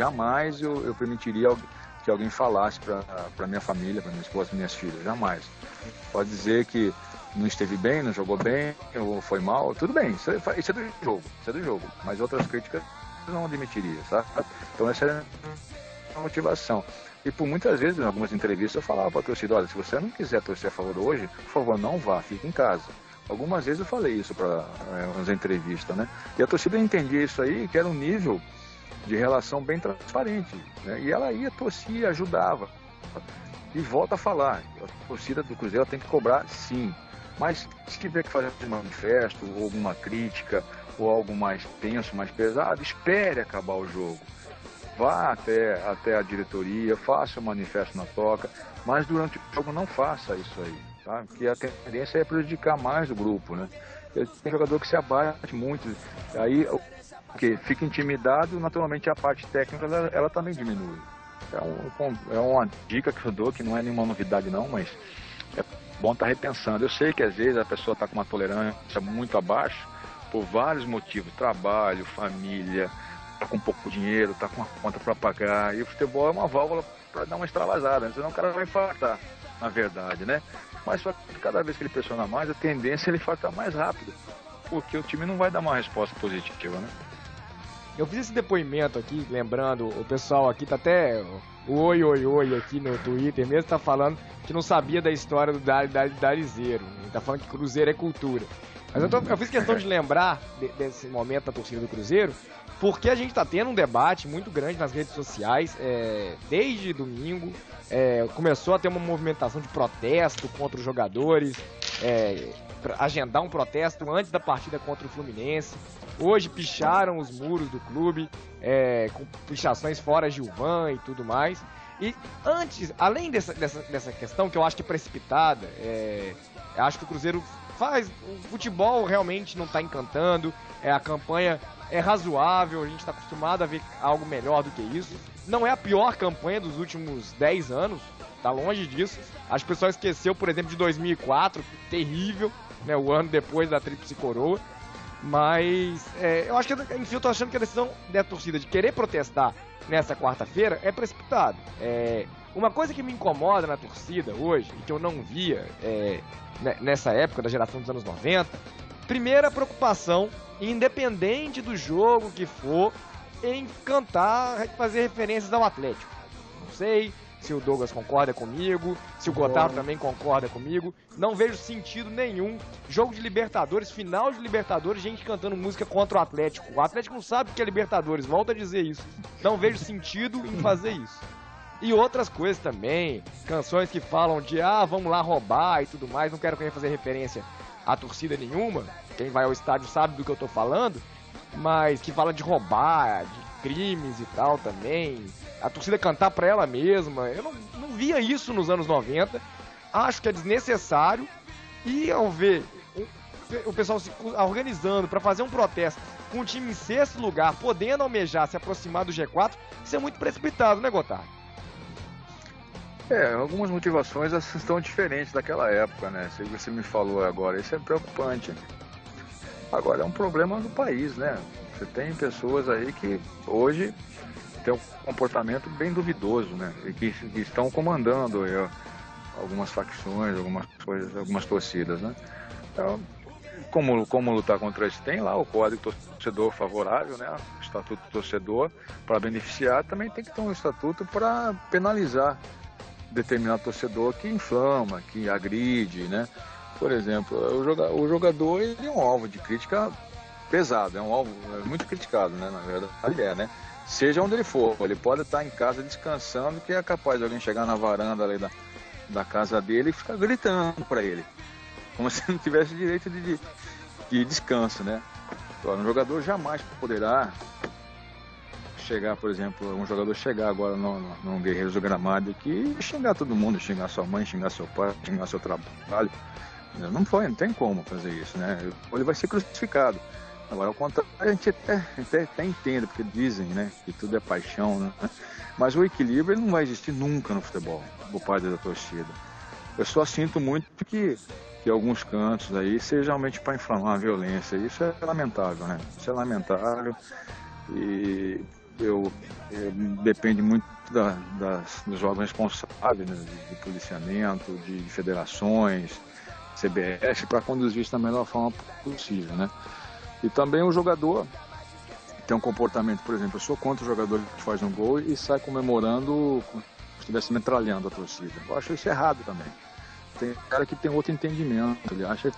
eu permitiria que alguém falasse para minha família, para minha esposa, para minhas filhas, jamais. Pode dizer que não esteve bem, não jogou bem, ou foi mal, tudo bem, isso é do jogo, mas outras críticas eu não admitiria, sabe? Então essa é a motivação. E por muitas vezes, em algumas entrevistas, eu falava para a torcida: olha, se você não quiser torcer a favor hoje, por favor, não vá, fique em casa. Algumas vezes eu falei isso para nas entrevistas, né? E a torcida entendia isso aí, que era um nível de relação bem transparente, né? E ela ia, torcia, ajudava. E volta a falar, a torcida do Cruzeiro tem que cobrar, sim. Mas se tiver que fazer um manifesto, ou alguma crítica, ou algo mais tenso, mais pesado, espere acabar o jogo. Vá até a diretoria, faça o manifesto na toca, mas durante o jogo não faça isso aí, tá? Porque a tendência é prejudicar mais o grupo, né? Tem jogador que se abate muito, aí que fica intimidado, naturalmente a parte técnica ela também diminui. É uma dica que eu dou, que não é nenhuma novidade não, mas é bom estar repensando. Eu sei que às vezes a pessoa está com uma tolerância muito abaixo, por vários motivos: trabalho, família, tá com pouco dinheiro, tá com uma conta para pagar, e o futebol é uma válvula para dar uma extravasada, senão o cara vai infartar, na verdade, né? Mas só que cada vez que ele pressiona mais, a tendência é ele infartar mais rápido, porque o time não vai dar uma resposta positiva, né? Eu fiz esse depoimento aqui, lembrando, o pessoal aqui tá até o oi aqui no Twitter mesmo, tá falando que não sabia da história do Darizeiro. Tá falando que Cruzeiro é cultura. Mas eu fiz questão de lembrar desse momento da torcida do Cruzeiro, porque a gente tá tendo um debate muito grande nas redes sociais, desde domingo, começou a ter uma movimentação de protesto contra os jogadores, agendar um protesto antes da partida contra o Fluminense. Hoje picharam os muros do clube, com pichações fora Gilvan e tudo mais. E antes, além dessa questão que eu acho que é precipitada, acho que o Cruzeiro o futebol realmente não está encantando, a campanha é razoável, a gente está acostumado a ver algo melhor do que isso. Não é a pior campanha dos últimos 10 anos, tá longe disso. Acho que o pessoal esqueceu, por exemplo, de 2004, terrível, né, o ano depois da Tríplice Coroa. Mas eu acho que, enfim, eu tô achando que a decisão da torcida de querer protestar nessa quarta-feira é precipitada. Uma coisa que me incomoda na torcida hoje, e que eu não via nessa época da geração dos anos 90, primeira preocupação, independente do jogo que for, em cantar, fazer referências ao Atlético. Não sei se o Douglas concorda comigo, se o Gotardo também concorda comigo. Não vejo sentido nenhum. Jogo de Libertadores, final de Libertadores, gente cantando música contra o Atlético. O Atlético não sabe o que é Libertadores, volta a dizer isso. Não vejo sentido em fazer isso. E outras coisas também, canções que falam de vamos lá roubar e tudo mais. Não quero fazer referência a torcida nenhuma. Quem vai ao estádio sabe do que eu tô falando. Mas que fala de roubar, de crimes e tal também. A torcida cantar pra ela mesma. Eu não via isso nos anos 90. Acho que é desnecessário. E ao ver o pessoal se organizando pra fazer um protesto com o time em 6º lugar, podendo almejar se aproximar do G4, isso é muito precipitado, né, Gotardo? Algumas motivações estão diferentes daquela época, né? Se você me falou agora, isso é preocupante. Agora, é um problema do país, né? Você tem pessoas aí que hoje têm um comportamento bem duvidoso, né? E que estão comandando algumas facções, algumas coisas, algumas torcidas, né? Então, como lutar contra isso? Tem lá o Código Torcedor favorável, né? O Estatuto do Torcedor, para beneficiar, também tem que ter um estatuto para penalizar determinado torcedor que inflama, que agride, né? Por exemplo, o jogador, ele é um alvo de crítica pesado, é um alvo muito criticado, né? Na verdade né? Seja onde ele for, ele pode estar em casa descansando, que é capaz de alguém chegar na varanda ali da casa dele e ficar gritando para ele, como se não tivesse direito de descanso, né? Agora, um jogador jamais poderá chegar, por exemplo, um jogador chegar agora no Guerreiros do Gramado aqui e xingar todo mundo, xingar sua mãe, xingar seu pai, xingar seu trabalho. Não tem como fazer isso, né? Ou ele vai ser crucificado. Agora, ao contrário, a gente até entende, porque dizem, né, que tudo é paixão, né? Mas o equilíbrio ele não vai existir nunca no futebol, por parte da torcida. Eu só sinto muito que alguns cantos aí sejam realmente para inflamar a violência. Isso é lamentável, né? Isso é lamentável e depende muito dos órgãos responsáveis, né, de policiamento, de federações, CBF, para conduzir isso da melhor forma possível, né? E também o jogador tem um comportamento, por exemplo, eu sou contra o jogador que faz um gol e sai comemorando como se estivesse metralhando a torcida. Eu acho isso errado também. Tem cara que tem outro entendimento, ele acha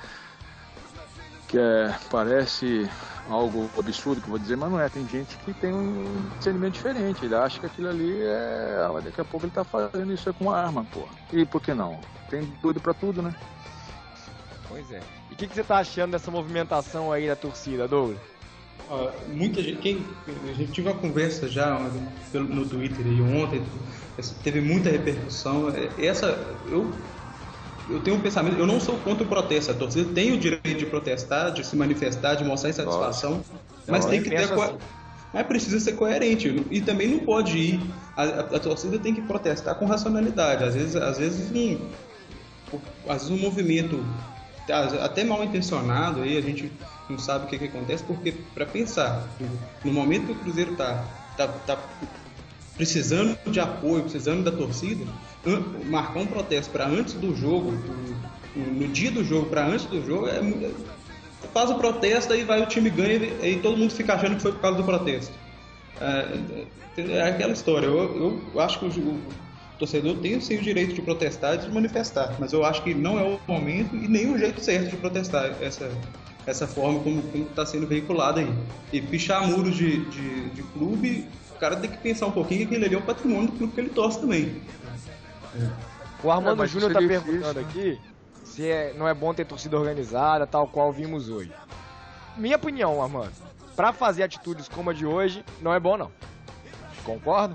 que parece algo absurdo que eu vou dizer, mas não é. Tem gente que tem um discernimento diferente, ele acha que aquilo ali daqui a pouco ele tá fazendo isso com uma arma, pô. E por que não? Tem doido pra tudo, né? Pois é. E o que você tá achando dessa movimentação aí da torcida, Douglas? Muita gente, a gente tive uma conversa já no Twitter e ontem, teve muita repercussão. Eu tenho um pensamento, eu não sou contra o protesto, a torcida tem o direito de protestar, de se manifestar, de mostrar insatisfação, mas tem que ter mas precisa ser coerente e também não pode ir, a torcida tem que protestar com racionalidade, às vezes um movimento até mal intencionado, aí a gente não sabe o que acontece, porque para pensar, no momento que o Cruzeiro tá precisando de apoio, precisando da torcida, marcar um protesto para antes do jogo, no dia do jogo, para antes do jogo, faz o protesto, aí vai o time ganha e todo mundo fica achando que foi por causa do protesto. É aquela história, eu acho que o torcedor tem sim o direito de protestar e de manifestar, mas eu acho que não é o momento e nem o jeito certo de protestar essa forma como está sendo veiculada aí. E pichar muros de clube, o cara tem que pensar um pouquinho que aquele ali é o patrimônio do clube que ele torce também. O Armando Júnior está perguntando aqui se não é bom ter torcida organizada, tal qual vimos hoje. Minha opinião, Armando, para fazer atitudes como a de hoje, não é bom não. Concordo?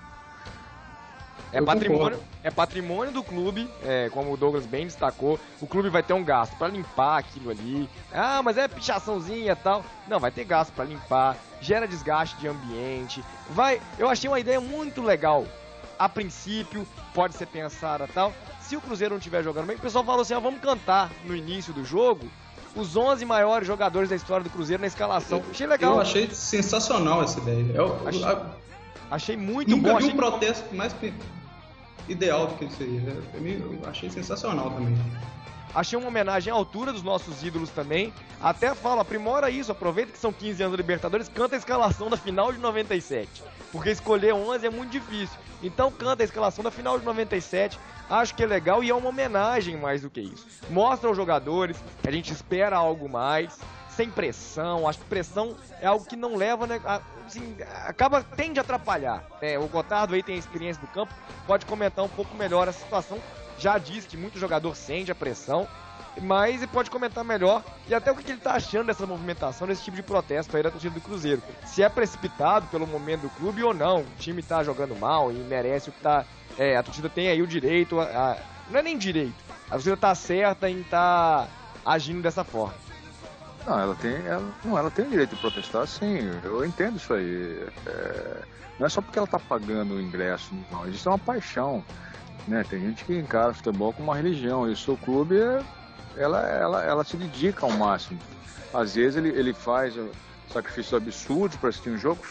É patrimônio do clube, como o Douglas bem destacou. O clube vai ter um gasto para limpar aquilo ali. Ah, mas é pichaçãozinha e tal. Não, vai ter gasto para limpar, gera desgaste de ambiente. Eu achei uma ideia muito legal. A princípio, pode ser pensada tal. Se o Cruzeiro não estiver jogando bem, o pessoal falou assim, vamos cantar no início do jogo os 11 maiores jogadores da história do Cruzeiro na escalação. Achei legal. Eu achei sensacional essa ideia. Achei muito nunca bom. Nunca vi um protesto mais ideal do que isso aí. Eu achei sensacional também. Achei uma homenagem à altura dos nossos ídolos também. Até falo, aprimora isso, aproveita que são 15 anos da Libertadores, canta a escalação da final de 97. Porque escolher 11 é muito difícil. Então canta a escalação da final de 97. Acho que é legal e é uma homenagem mais do que isso. Mostra aos jogadores que a gente espera algo mais, sem pressão. Acho que pressão é algo que não leva, né, assim, tende a atrapalhar. O Gotardo aí tem a experiência do campo, pode comentar um pouco melhor a situação. Já disse que muito jogador sente a pressão, mas ele pode comentar melhor e até o que ele está achando dessa movimentação, desse tipo de protesto aí da torcida do Cruzeiro. Se é precipitado pelo momento do clube ou não, o time está jogando mal e merece o que está... a torcida tem aí o direito, não é nem direito, a torcida está certa em estar agindo dessa forma. Não, ela tem o direito de protestar, sim, eu entendo isso aí. Não é só porque ela está pagando o ingresso, não, isso é uma paixão. Né? Tem gente que encara o futebol como uma religião e o seu clube, ela se dedica ao máximo. Às vezes ele faz sacrifícios absurdos para assistir um jogo,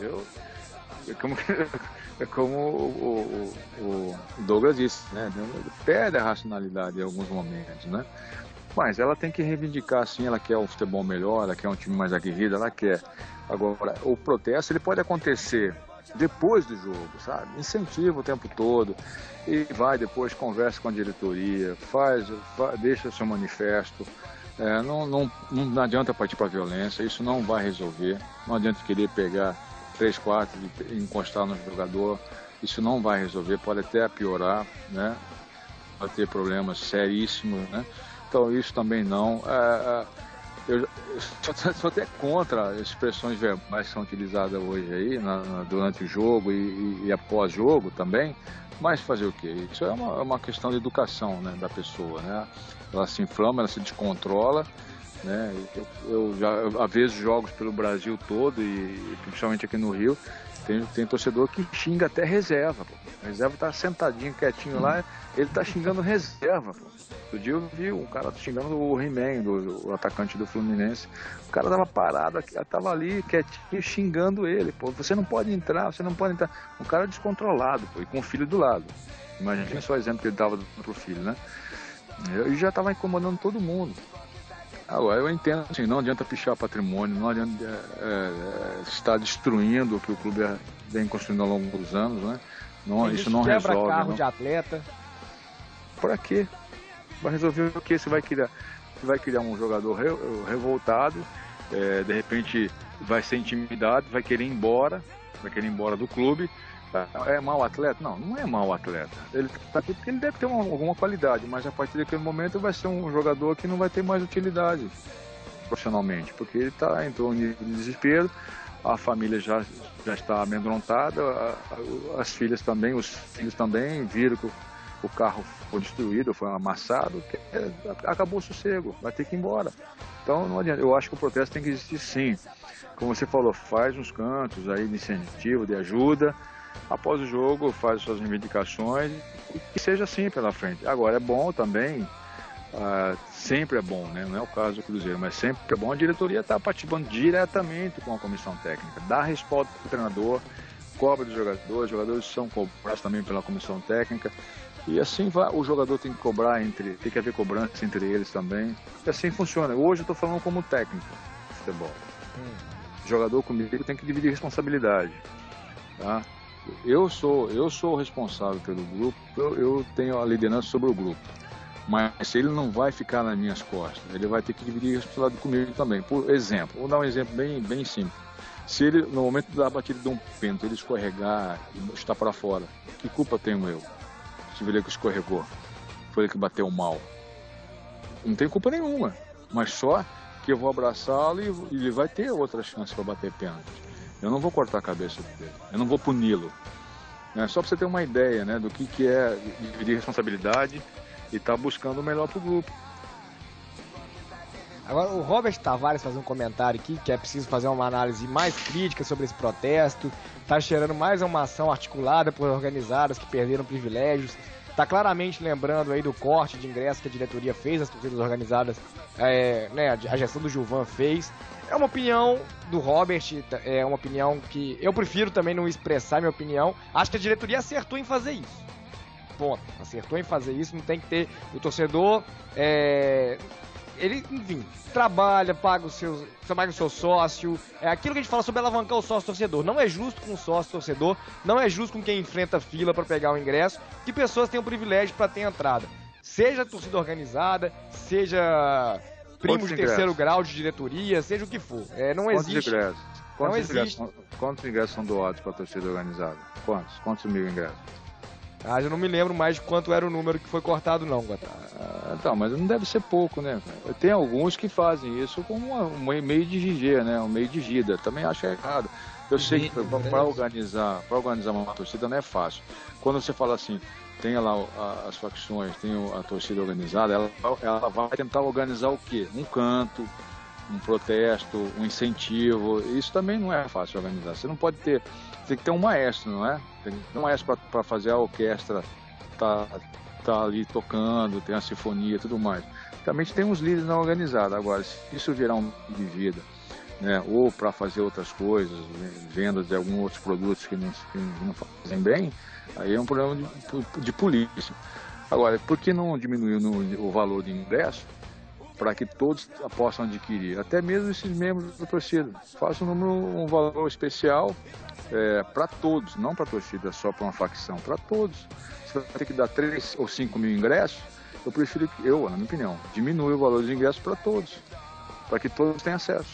é como o Douglas disse, né? Ele perde a racionalidade em alguns momentos, né? Mas ela tem que reivindicar, sim, ela quer um futebol melhor, ela quer um time mais aguerrido, ela quer. Agora, o protesto ele pode acontecer depois do jogo, sabe? Incentiva o tempo todo e vai depois, conversa com a diretoria, deixa o seu manifesto. Não adianta partir para a violência, isso não vai resolver. Não adianta querer pegar 3, 4 e encostar no jogador, isso não vai resolver, pode até piorar, né? Pode ter problemas seríssimos, né? Então isso também não. Eu sou até contra as expressões verbais que são utilizadas hoje aí, durante o jogo e após jogo também, mas fazer o quê? Isso é uma questão de educação, né, da pessoa, né? Ela se inflama, ela se descontrola, né? Eu já, às vezes, jogos pelo Brasil todo e principalmente aqui no Rio, tem torcedor que xinga até reserva, pô. A reserva tá sentadinho, quietinho lá, ele tá xingando reserva, pô. Outro dia eu vi um cara xingando o He-Man, o atacante do Fluminense. O cara tava parado, tava ali quietinho xingando ele, pô. Você não pode entrar, você não pode entrar. Um cara descontrolado, pô, e com o filho do lado. Imagina só o exemplo que ele dava pro filho, né? E já tava incomodando todo mundo. Agora, eu entendo, assim, não adianta pichar patrimônio, não adianta estar destruindo o que o clube vem construindo ao longo dos anos, né? Isso não resolve. Quebra carro não. de atleta. Pra quê? Vai resolver o quê? Você vai criar um jogador revoltado, de repente vai ser intimidado, vai querer ir embora do clube. É mau atleta? Não é mau atleta. Ele está aqui porque ele deve ter alguma qualidade, mas a partir daquele momento vai ser um jogador que não vai ter mais utilidade profissionalmente, porque ele entrou em nível de desespero, a família já está amedrontada, as filhas também, os filhos também viram que o carro foi destruído, foi amassado, acabou o sossego, vai ter que ir embora. Então não adianta, eu acho que o protesto tem que existir sim. Como você falou, faz uns cantos aí de incentivo, de ajuda, após o jogo faz suas reivindicações e que seja assim pela frente. Agora é bom também, sempre é bom, né? Não é o caso do Cruzeiro, mas sempre é bom a diretoria estar participando diretamente com a comissão técnica, dar respaldo para o treinador, cobra dos jogadores, os jogadores são cobrados também pela comissão técnica. E assim vai, o jogador tem que haver cobrança entre eles também. E assim funciona. Hoje eu estou falando como técnico de futebol. jogador comigo tem que dividir responsabilidade, tá? Eu sou o responsável pelo grupo, eu tenho a liderança sobre o grupo, mas ele não vai ficar nas minhas costas, ele vai ter que dividir responsabilidade comigo também. Por exemplo, vou dar um exemplo bem simples. Se ele, no momento da batida de um pênalti, ele escorregar e está para fora, que culpa tenho eu? Se ele que escorregou, foi ele que bateu mal. Não tem culpa nenhuma, mas só que eu vou abraçá-lo e ele vai ter outra chance para bater pênalti. Eu não vou cortar a cabeça dele, eu não vou puni-lo. Só para você ter uma ideia, né, do que é dividir responsabilidade e estar buscando o melhor para o grupo. Agora, o Robert Tavares faz um comentário aqui que é preciso fazer uma análise mais crítica sobre esse protesto. Está cheirando mais uma ação articulada por organizadas que perderam privilégios. Está claramente lembrando aí do corte de ingresso que a diretoria fez, as torcidas organizadas, né, a gestão do Gilvan fez. É uma opinião do Robert, é uma opinião que eu prefiro também não expressar minha opinião. Acho que a diretoria acertou em fazer isso. Ponto. Acertou em fazer isso, não tem que ter o torcedor... Ele, enfim, trabalha, paga o seu sócio. É aquilo que a gente fala sobre alavancar o sócio-torcedor. Não é justo com o sócio-torcedor, não é justo com quem enfrenta fila para pegar o ingresso, que pessoas tenham privilégio para ter entrada. Seja torcida organizada, seja primo de terceiro grau de diretoria, seja o que for. Não existe. Quantos ingressos são doados para a torcida organizada? Quantos mil ingressos? Eu não me lembro mais de quanto era o número que foi cortado, não, Gotar. Então, mas não deve ser pouco, né? Tem alguns que fazem isso como um meio de viver, né? Um meio de vida. Também acho errado. Eu sei que para organizar uma torcida não é fácil. Quando você fala assim, tem lá as facções, tem a torcida organizada, ela vai tentar organizar o quê? Um canto, um protesto, um incentivo. Isso também não é fácil organizar. Você não pode ter... Tem que ter um maestro, não é? Tem que ter um maestro para fazer a orquestra tá ali tocando, tem a sinfonia e tudo mais. Também tem uns líderes não organizados. Agora, se isso virar um de vida, né, ou para fazer outras coisas, venda de alguns outros produtos que não fazem bem, aí é um problema de polícia. Agora, por que não diminuir o valor de ingresso para que todos possam adquirir? Até mesmo esses membros da torcida. Faça um valor especial para todos, não para a torcida, só para uma facção, para todos. Se vai ter que dar 3 ou 5 mil ingressos, eu prefiro que na minha opinião, diminua o valor dos ingressos para todos, para que todos tenham acesso.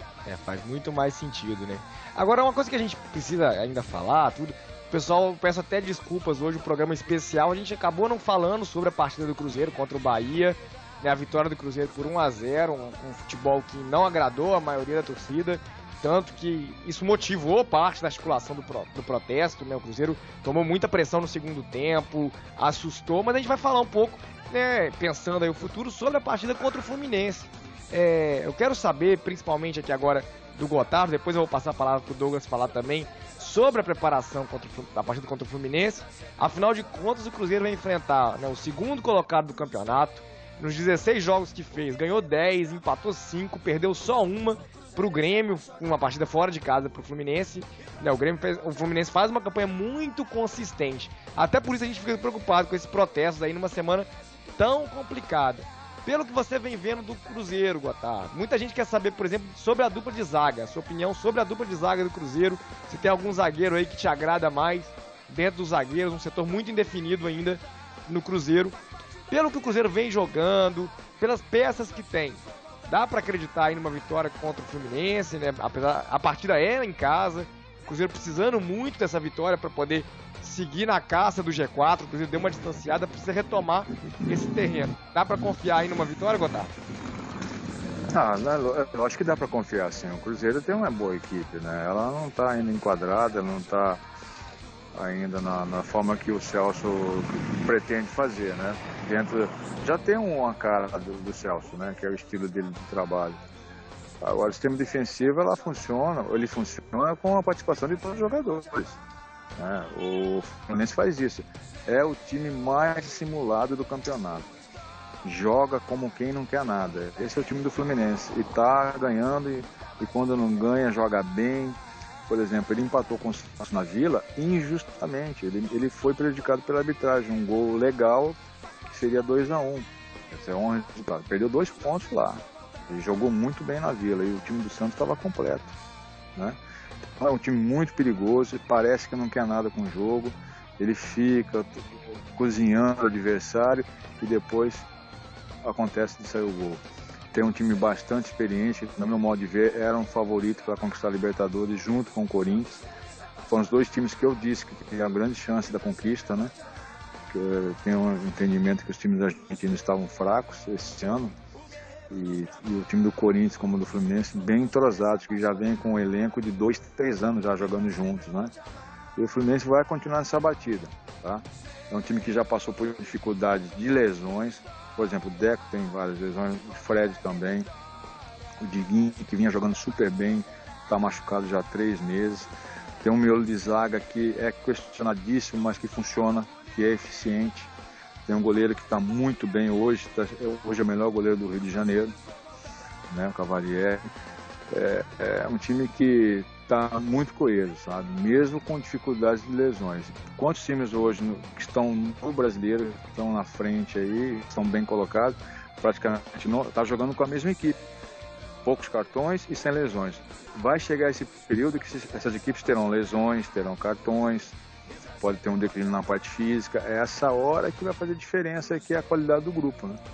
Faz muito mais sentido, né? Agora, uma coisa que a gente precisa ainda falar, tudo, o pessoal peço até desculpas hoje, o programa especial, a gente acabou não falando sobre a partida do Cruzeiro contra o Bahia, né, a vitória do Cruzeiro por 1-0, um futebol que não agradou a maioria da torcida, tanto que isso motivou parte da articulação do protesto, né? O Cruzeiro tomou muita pressão no segundo tempo, assustou, mas a gente vai falar um pouco, né, pensando aí o futuro, sobre a partida contra o Fluminense. Eu quero saber, principalmente aqui agora do Gotardo, depois eu vou passar a palavra para o Douglas falar também sobre a preparação da partida contra o Fluminense. Afinal de contas, o Cruzeiro vai enfrentar, né, o segundo colocado do campeonato. Nos 16 jogos que fez, ganhou 10, empatou 5, perdeu só uma para o Grêmio, uma partida fora de casa para o Fluminense. O Fluminense faz uma campanha muito consistente. Até por isso a gente fica preocupado com esses protestos aí numa semana tão complicada. Pelo que você vem vendo do Cruzeiro, Gotardo, muita gente quer saber, por exemplo, sobre a dupla de zaga. A sua opinião sobre a dupla de zaga do Cruzeiro. Se tem algum zagueiro aí que te agrada mais dentro dos zagueiros, um setor muito indefinido ainda no Cruzeiro. Pelo que o Cruzeiro vem jogando, pelas peças que tem, dá para acreditar aí numa vitória contra o Fluminense, né? Apesar a partida é em casa, o Cruzeiro precisando muito dessa vitória para poder seguir na caça do G4, o Cruzeiro deu uma distanciada, precisa retomar esse terreno. Dá para confiar aí numa vitória, Gotardo? Eu acho que dá para confiar, sim. O Cruzeiro tem uma boa equipe, né? Ela não está ainda enquadrada, não está ainda na forma que o Celso pretende fazer, né? Já tem uma cara do Celso, né? Que é o estilo dele de trabalho. Agora, o sistema defensivo, ele funciona com a participação de todos os jogadores, né? O Fluminense faz isso. É o time mais simulado do campeonato. Joga como quem não quer nada. Esse é o time do Fluminense. E tá ganhando, e quando não ganha, joga bem. Por exemplo, ele empatou com o Santos na Vila injustamente. Ele foi prejudicado pela arbitragem. Um gol legal, que seria 2-1. Esse é um resultado. Perdeu 2 pontos lá. Ele jogou muito bem na Vila e o time do Santos estava completo. né? Então, é um time muito perigoso, parece que não quer nada com o jogo, ele fica cozinhando o adversário e depois acontece de sair o gol. Tem um time bastante experiente, no meu modo de ver, era um favorito para conquistar a Libertadores junto com o Corinthians. Foram os dois times que eu disse que tinha a grande chance da conquista, né? Eu tenho um entendimento que os times argentinos estavam fracos esse ano e o time do Corinthians como o do Fluminense bem entrosados, que já vem com um elenco de 2, 3 anos já jogando juntos, né? E o Fluminense vai continuar nessa batida, tá? É um time que já passou por dificuldades de lesões, por exemplo, o Deco tem várias lesões, o Fred também, o Diguinho, que vinha jogando super bem, está machucado já há 3 meses. Tem um miolo de zaga que é questionadíssimo, mas que funciona, que é eficiente. Tem um goleiro que está muito bem hoje, hoje é o melhor goleiro do Rio de Janeiro, né, o Cavalieri. É um time que está muito coeso, sabe? Mesmo com dificuldades de lesões. Quantos times hoje que estão no brasileiro, que estão na frente aí, estão bem colocados, praticamente não está jogando com a mesma equipe. Poucos cartões e sem lesões. Vai chegar esse período que essas equipes terão lesões, terão cartões, pode ter um declínio na parte física. É essa hora que vai fazer diferença, que é a qualidade do grupo, né?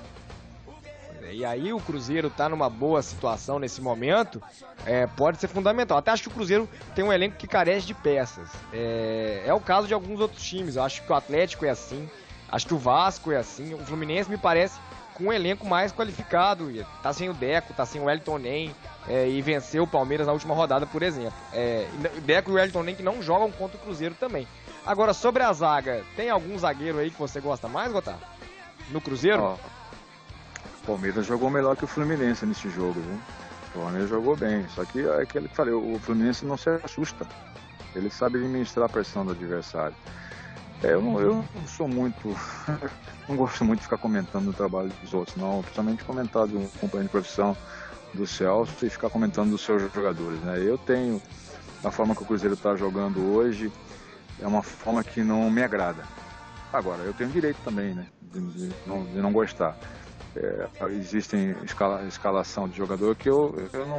E aí o Cruzeiro tá numa boa situação nesse momento, pode ser fundamental. Até acho que o Cruzeiro tem um elenco que carece de peças. É o caso de alguns outros times. Eu acho que o Atlético é assim, acho que o Vasco é assim. O Fluminense me parece com um elenco mais qualificado. Tá sem o Deco, tá sem o Wellington Nem, e venceu o Palmeiras na última rodada, por exemplo. O Deco e o Wellington Nem que não jogam contra o Cruzeiro também. Agora, sobre a zaga, tem algum zagueiro aí que você gosta mais, Gotardo? No Cruzeiro? O Palmeiras jogou melhor que o Fluminense nesse jogo, viu? O Palmeiras jogou bem, só que é aquele que falei, o Fluminense não se assusta. Ele sabe administrar a pressão do adversário. Eu não sou muito... não gosto muito de ficar comentando o trabalho dos outros, não. Principalmente comentar do companheiro de profissão do Celso e ficar comentando dos seus jogadores, né? Eu tenho... A forma que o Cruzeiro está jogando hoje é uma forma que não me agrada. Agora, eu tenho direito também, né? De não gostar. Existem escalação de jogador que eu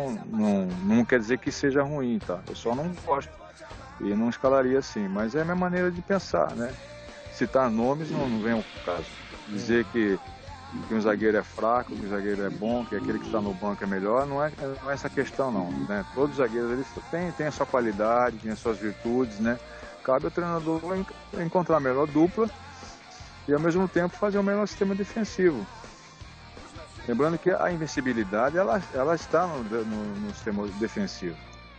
não quer dizer que seja ruim, tá? Eu só não gosto e não escalaria assim, mas é a minha maneira de pensar, né? Citar nomes não vem ao caso. Dizer que um zagueiro é fraco, que o zagueiro é bom, que aquele que está no banco é melhor, não é essa questão não, né? Todos os zagueiros eles têm a sua qualidade, têm as suas virtudes, né? Cabe ao treinador encontrar a melhor dupla e ao mesmo tempo fazer o melhor sistema defensivo. Lembrando que a invencibilidade ela está no sistema defensivo.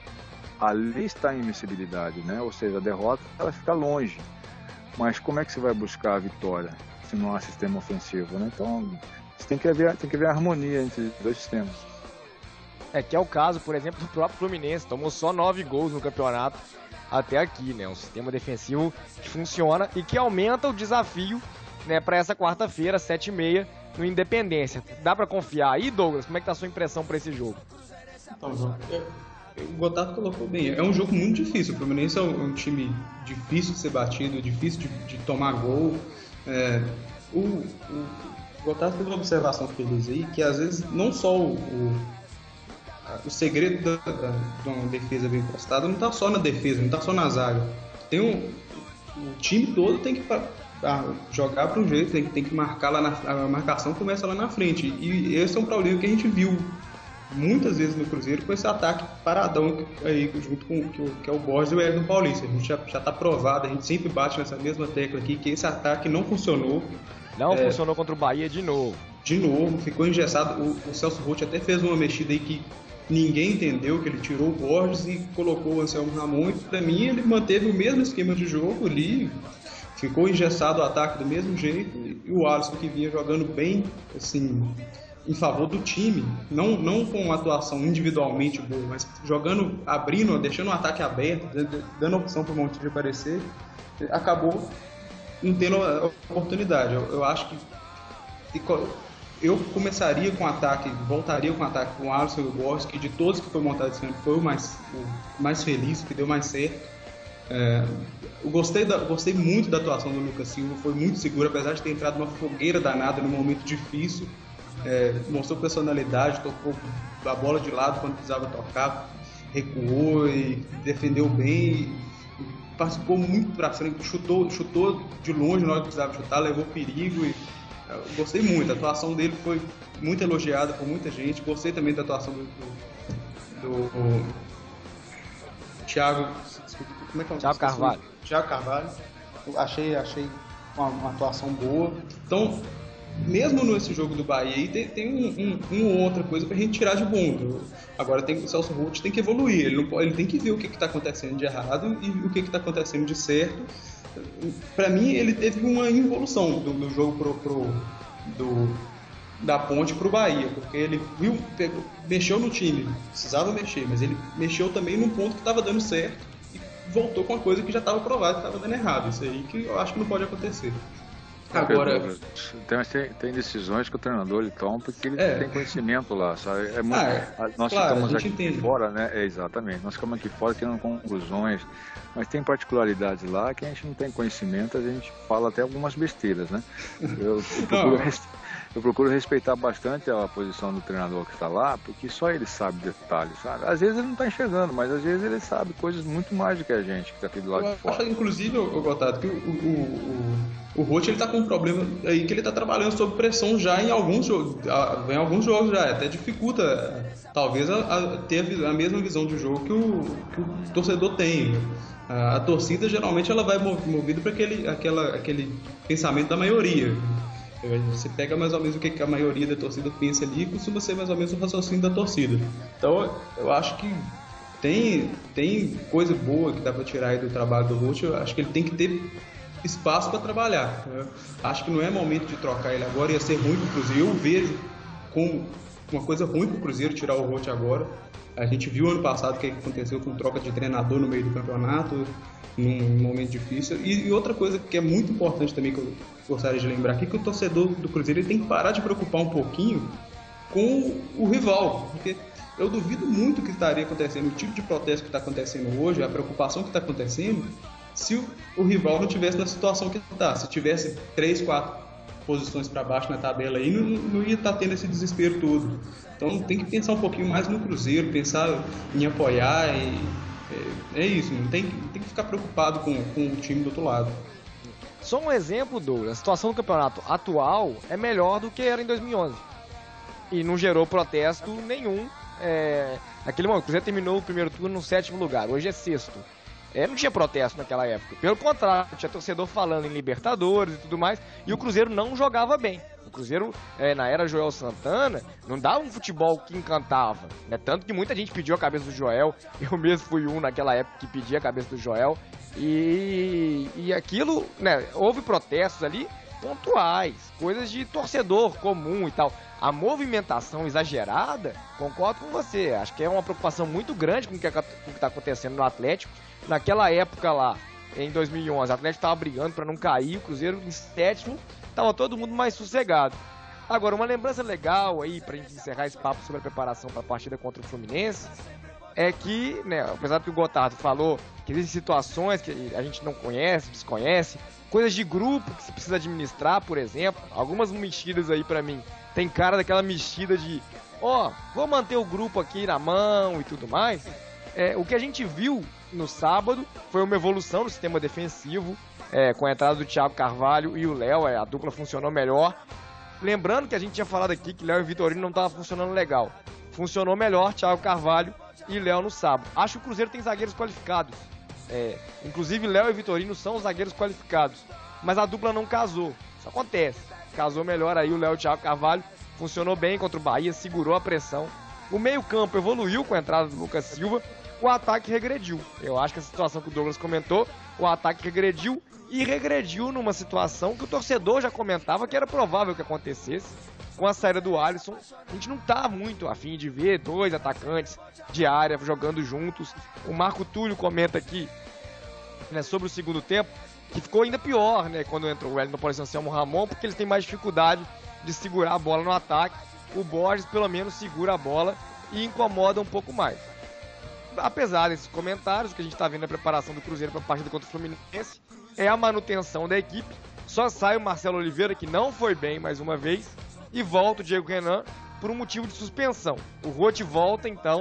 Ali está a invencibilidade, né? Ou seja, a derrota ela fica longe. Mas como é que você vai buscar a vitória se não há sistema ofensivo, né? Então você tem que ver a harmonia entre os dois sistemas. Que é o caso, por exemplo, do próprio Fluminense. Tomou só 9 gols no campeonato até aqui, né? Um sistema defensivo que funciona e que aumenta o desafio, né, para essa quarta-feira, 7h30, no Independência. Dá pra confiar aí, Douglas? Como é que tá a sua impressão pra esse jogo? Então, o Gotardo colocou bem. É um jogo muito difícil. O Fluminense é um time difícil de ser batido, difícil de tomar gol. O Gotardo fez uma observação feliz aí, que às vezes não só o segredo de uma defesa bem postada não está só na defesa, não está só na zaga. O time todo tem que jogar para um jeito, tem que marcar lá a marcação começa lá na frente. E esse é um problema que a gente viu muitas vezes no Cruzeiro com esse ataque paradão aí, junto com que é o Borges e o Wellington Paulista. A gente já está provado, a gente sempre bate nessa mesma tecla aqui, que esse ataque não funcionou. Não funcionou contra o Bahia de novo. De novo, ficou engessado. O Celso Roth até fez uma mexida aí que ninguém entendeu, que ele tirou o Borges e colocou o Anselmo Ramon. E para mim ele manteve o mesmo esquema de jogo ali, ficou engessado o ataque do mesmo jeito. E o Alisson, que vinha jogando bem, assim, em favor do time, não com uma atuação individualmente boa, mas jogando, abrindo, deixando o ataque aberto, dando a opção para o Montijo aparecer, acabou não tendo a oportunidade. Eu acho que eu começaria com ataque, voltaria com ataque com o Alisson e o Borges, que de todos que foi montado esse ano foi o mais feliz, que deu mais certo. Eu gostei muito da atuação do Lucas Silva, foi muito seguro, apesar de ter entrado numa fogueira danada num momento difícil. Mostrou personalidade, tocou a bola de lado quando precisava tocar. recuou e defendeu bem, participou muito pra frente, chutou de longe na hora que precisava chutar, levou perigo e eu gostei muito. A atuação dele foi muito elogiada por muita gente. Gostei também da atuação do Thiago, como é que é o Thiago Carvalho. Thiago Carvalho. Eu achei uma atuação boa. Então, mesmo nesse jogo do Bahia aí, tem uma outra coisa pra gente tirar de bom. Agora o Celso Roth tem que evoluir, ele tem que ver o que está acontecendo de errado e o que está acontecendo de certo. Pra mim, ele teve uma involução do jogo da Ponte pro Bahia, porque ele mexeu no time, precisava mexer, mas ele mexeu também num ponto que estava dando certo e voltou com uma coisa que já estava provada que estava dando errado. Isso aí que eu acho que não pode acontecer. Agora, tem decisões que o treinador ele toma porque ele tem conhecimento lá, sabe? Nós claro, ficamos aqui entende. fora, né? Exatamente, nós ficamos aqui fora tirando conclusões, mas tem particularidades lá que a gente não tem conhecimento, a gente fala até algumas besteiras, né? Eu procuro respeitar bastante a posição do treinador que está lá, porque só ele sabe detalhes, sabe? Às vezes ele não está enxergando, mas às vezes ele sabe coisas muito mais do que a gente que está aqui do lado de fora. Eu acho, inclusive, Gotardo, que o Roth ele tá com um problema aí que ele está trabalhando sob pressão já em alguns jogos já, até dificulta talvez ter a mesma visão de jogo que o torcedor tem. A torcida geralmente ela vai movida para aquele pensamento da maioria. Você pega mais ou menos o que a maioria da torcida pensa ali e costuma ser mais ou menos o raciocínio da torcida. Então eu acho que tem coisa boa que dá para tirar aí do trabalho do Roth. Eu acho que ele tem que ter espaço para trabalhar. Acho que não é momento de trocar ele agora, ia ser ruim pro Cruzeiro. Eu vejo como uma coisa ruim pro Cruzeiro tirar o Roth agora. A gente viu ano passado o que aconteceu com troca de treinador no meio do campeonato, num momento difícil. E outra coisa que é muito importante também que eu gostaria de lembrar aqui, que o torcedor do Cruzeiro ele tem que parar de preocupar um pouquinho com o rival, porque eu duvido muito que estaria acontecendo, o tipo de protesto que está acontecendo hoje, a preocupação que está acontecendo, se o rival não tivesse na situação que está. Se tivesse 3, 4 posições para baixo na tabela aí, não ia estar tendo esse desespero todo. Então tem que pensar um pouquinho mais no Cruzeiro, pensar em apoiar. É isso, não tem que ficar preocupado com o time do outro lado. Só um exemplo, Douglas, a situação do campeonato atual é melhor do que era em 2011. E não gerou protesto nenhum. Naquele momento, o Cruzeiro terminou o primeiro turno no 7º lugar, hoje é 6º. Não tinha protesto naquela época, pelo contrário, tinha torcedor falando em Libertadores e tudo mais, e o Cruzeiro não jogava bem. O Cruzeiro, na era Joel Santana, não dava um futebol que encantava, né? Tanto que muita gente pediu a cabeça do Joel, eu mesmo fui um naquela época que pedia a cabeça do Joel, e aquilo, né, houve protestos ali pontuais, coisas de torcedor comum e tal. A movimentação exagerada, concordo com você, acho que é uma preocupação muito grande com o que está acontecendo no Atlético. Naquela época lá, em 2011, o Atlético estava brigando para não cair, o Cruzeiro em 7º, estava todo mundo mais sossegado. Agora, uma lembrança legal aí, para a gente encerrar esse papo sobre a preparação para a partida contra o Fluminense, é que, né, apesar do que o Gotardo falou, que existem situações que a gente não conhece, desconhece, coisas de grupo que se precisa administrar, por exemplo, algumas mexidas aí para mim, tem cara daquela mexida de, vou manter o grupo aqui na mão e tudo mais. O que a gente viu no sábado foi uma evolução no sistema defensivo, com a entrada do Thiago Carvalho e o Léo, a dupla funcionou melhor. Lembrando que a gente tinha falado aqui que Léo e Vitorino não estavam funcionando legal. Funcionou melhor Thiago Carvalho e Léo no sábado. Acho que o Cruzeiro tem zagueiros qualificados. Inclusive Léo e Vitorino são os zagueiros qualificados. Mas a dupla não casou. Isso acontece. Casou melhor aí o Léo e o Thiago Carvalho. Funcionou bem contra o Bahia, segurou a pressão. O meio-campo evoluiu com a entrada do Lucas Silva. O ataque regrediu. Eu acho que a situação que o Douglas comentou, o ataque regrediu e regrediu numa situação que o torcedor já comentava que era provável que acontecesse. Com a saída do Alisson, a gente não tá muito a fim de ver 2 atacantes de área jogando juntos. O Marco Túlio comenta aqui, né, sobre o segundo tempo, que ficou ainda pior, né, quando entrou o Wellington Paulista, Anselmo Ramon, porque eles têm mais dificuldade de segurar a bola no ataque. O Borges pelo menos segura a bola e incomoda um pouco mais. Apesar desses comentários, o que a gente está vendo na preparação do Cruzeiro para a partida contra o Fluminense é a manutenção da equipe. Só sai o Marcelo Oliveira, que não foi bem mais uma vez, e volta o Diego Renan por um motivo de suspensão. O Roth volta então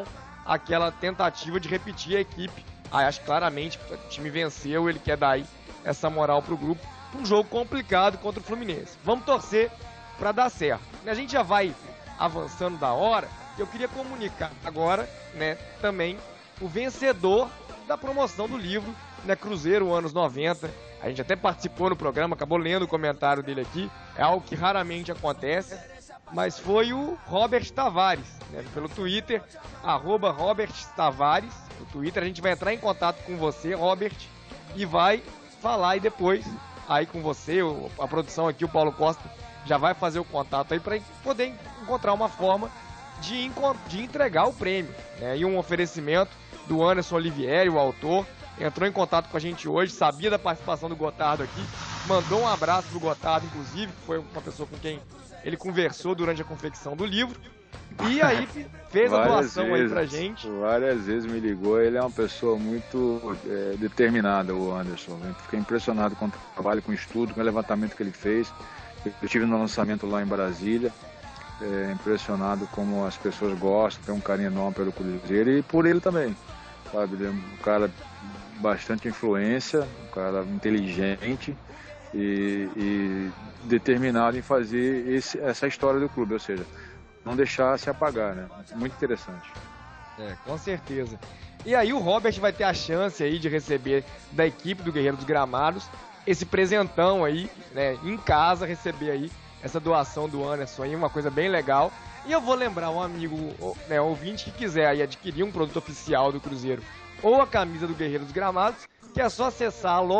aquela tentativa de repetir a equipe. Acho claramente que o time venceu, ele quer dar aí essa moral pro grupo. Um jogo complicado contra o Fluminense. Vamos torcer para dar certo. A gente já vai avançando da hora. Eu queria comunicar agora, né, também o vencedor da promoção do livro, né, Cruzeiro anos 90. A gente até participou no programa, acabou lendo o comentário dele aqui. É algo que raramente acontece, mas foi o Robert Tavares, né, pelo Twitter, @Robert Tavares. No Twitter a gente vai entrar em contato com você, Robert, e vai falar aí depois aí com você, a produção aqui, o Paulo Costa, já vai fazer o contato aí para poder encontrar uma forma de entregar o prêmio, né? E um oferecimento do Anderson Olivieri, o autor, entrou em contato com a gente hoje, sabia da participação do Gotardo aqui, mandou um abraço pro Gotardo, inclusive, que foi uma pessoa com quem ele conversou durante a confecção do livro, e aí fez a doação aí pra gente. Várias vezes me ligou, ele é uma pessoa muito determinada, o Anderson. Eu fiquei impressionado com o trabalho, com o estudo, com o levantamento que ele fez. Eu estive no lançamento lá em Brasília, impressionado como as pessoas gostam, tem um carinho enorme pelo Cruzeiro e por ele também, sabe? Ele é um cara bastante influência, um cara inteligente e determinado em fazer essa história do clube, ou seja, não deixar se apagar, né? Muito interessante. Com certeza. E aí o Robert vai ter a chance aí de receber da equipe do Guerreiro dos Gramados esse presentão aí, né, em casa, receber aí essa doação do Anderson aí, uma coisa bem legal. E eu vou lembrar um amigo, né, ouvinte que quiser aí adquirir um produto oficial do Cruzeiro ou a camisa do Guerreiro dos Gramados, que é só acessar a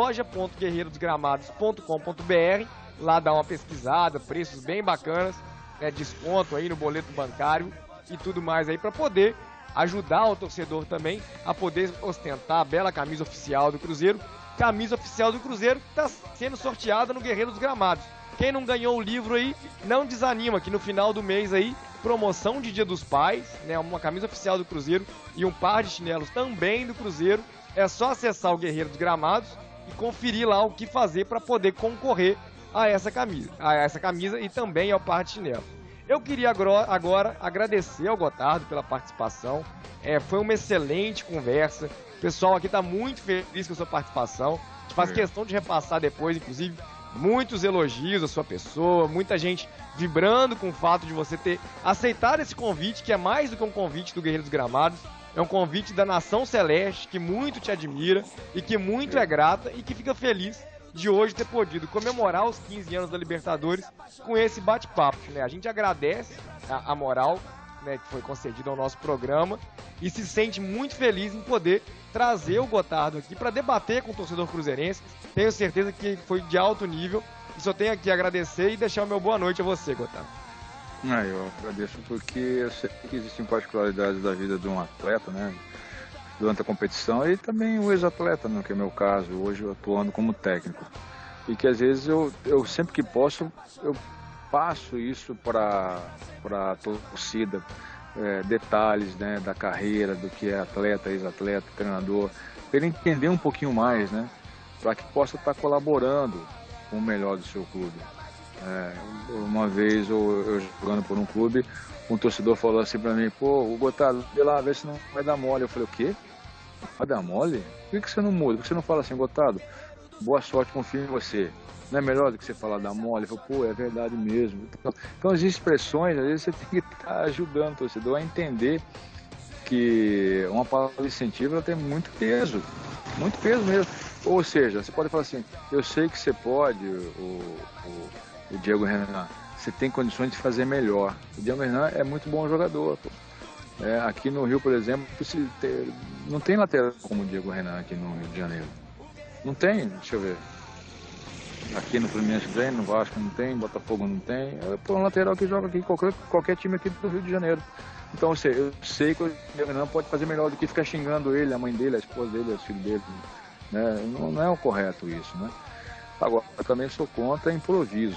loja.guerreirosgramados.com.br, lá dar uma pesquisada, preços bem bacanas, né, desconto aí no boleto bancário e tudo mais aí para poder ajudar o torcedor também a poder ostentar a bela camisa oficial do Cruzeiro. Camisa oficial do Cruzeiro que está sendo sorteada no Guerreiro dos Gramados. Quem não ganhou o livro aí, não desanima, que no final do mês aí, promoção de Dia dos Pais, né, uma camisa oficial do Cruzeiro e um par de chinelos também do Cruzeiro. É só acessar o Guerreiro dos Gramados e conferir lá o que fazer para poder concorrer a essa camisa e também ao par de chinelo. Eu queria agora agradecer ao Gotardo pela participação. Foi uma excelente conversa. O pessoal aqui está muito feliz com a sua participação. A gente faz questão de repassar depois, inclusive, muitos elogios à sua pessoa, muita gente vibrando com o fato de você ter aceitado esse convite, que é mais do que um convite do Guerreiro dos Gramados. É um convite da Nação Celeste, que muito te admira e que muito é grata e que fica feliz de hoje ter podido comemorar os 15 anos da Libertadores com esse bate-papo, né? A gente agradece a moral, né, que foi concedida ao nosso programa e se sente muito feliz em poder trazer o Gotardo aqui para debater com o torcedor cruzeirense. Tenho certeza que foi de alto nível e só tenho aqui a agradecer e deixar o meu boa noite a você, Gotardo. Eu agradeço porque eu sei que existem particularidades da vida de um atleta, né, durante a competição, e também o ex-atleta, né, que é o meu caso, hoje atuando como técnico. E que às vezes eu sempre que posso, eu passo isso para a torcida, detalhes, né, da carreira, do que é atleta, ex-atleta, treinador, para ele entender um pouquinho mais, né, para que possa estar colaborando com o melhor do seu clube. Uma vez eu jogando por um clube, um torcedor falou assim para mim: pô, o Gotardo, vê lá, vê se não vai dar mole. Eu falei: o quê? Vai dar mole? Por que você não muda? Por que você não fala assim: Gotardo, boa sorte, confio em você? Não é melhor do que você falar dar mole? Eu falei: pô, é verdade mesmo. Então as expressões, às vezes você tem que estar ajudando o torcedor a entender que uma palavra de incentivo ela tem muito peso mesmo. Ou seja, você pode falar assim: eu sei que você pode, o Diego Renan, você tem condições de fazer melhor. O Diego Renan é muito bom jogador. Aqui no Rio, por exemplo, não tem lateral como o Diego Renan aqui no Rio de Janeiro. Não tem, deixa eu ver. Aqui no Fluminense tem, no Vasco não tem, Botafogo não tem. É um lateral que joga aqui qualquer time aqui do Rio de Janeiro. Então, eu sei que o Diego Renan pode fazer melhor do que ficar xingando ele, a mãe dele, a esposa dele, os filhos dele. Né? Não é o correto isso, né? Agora, eu também sou contra improviso.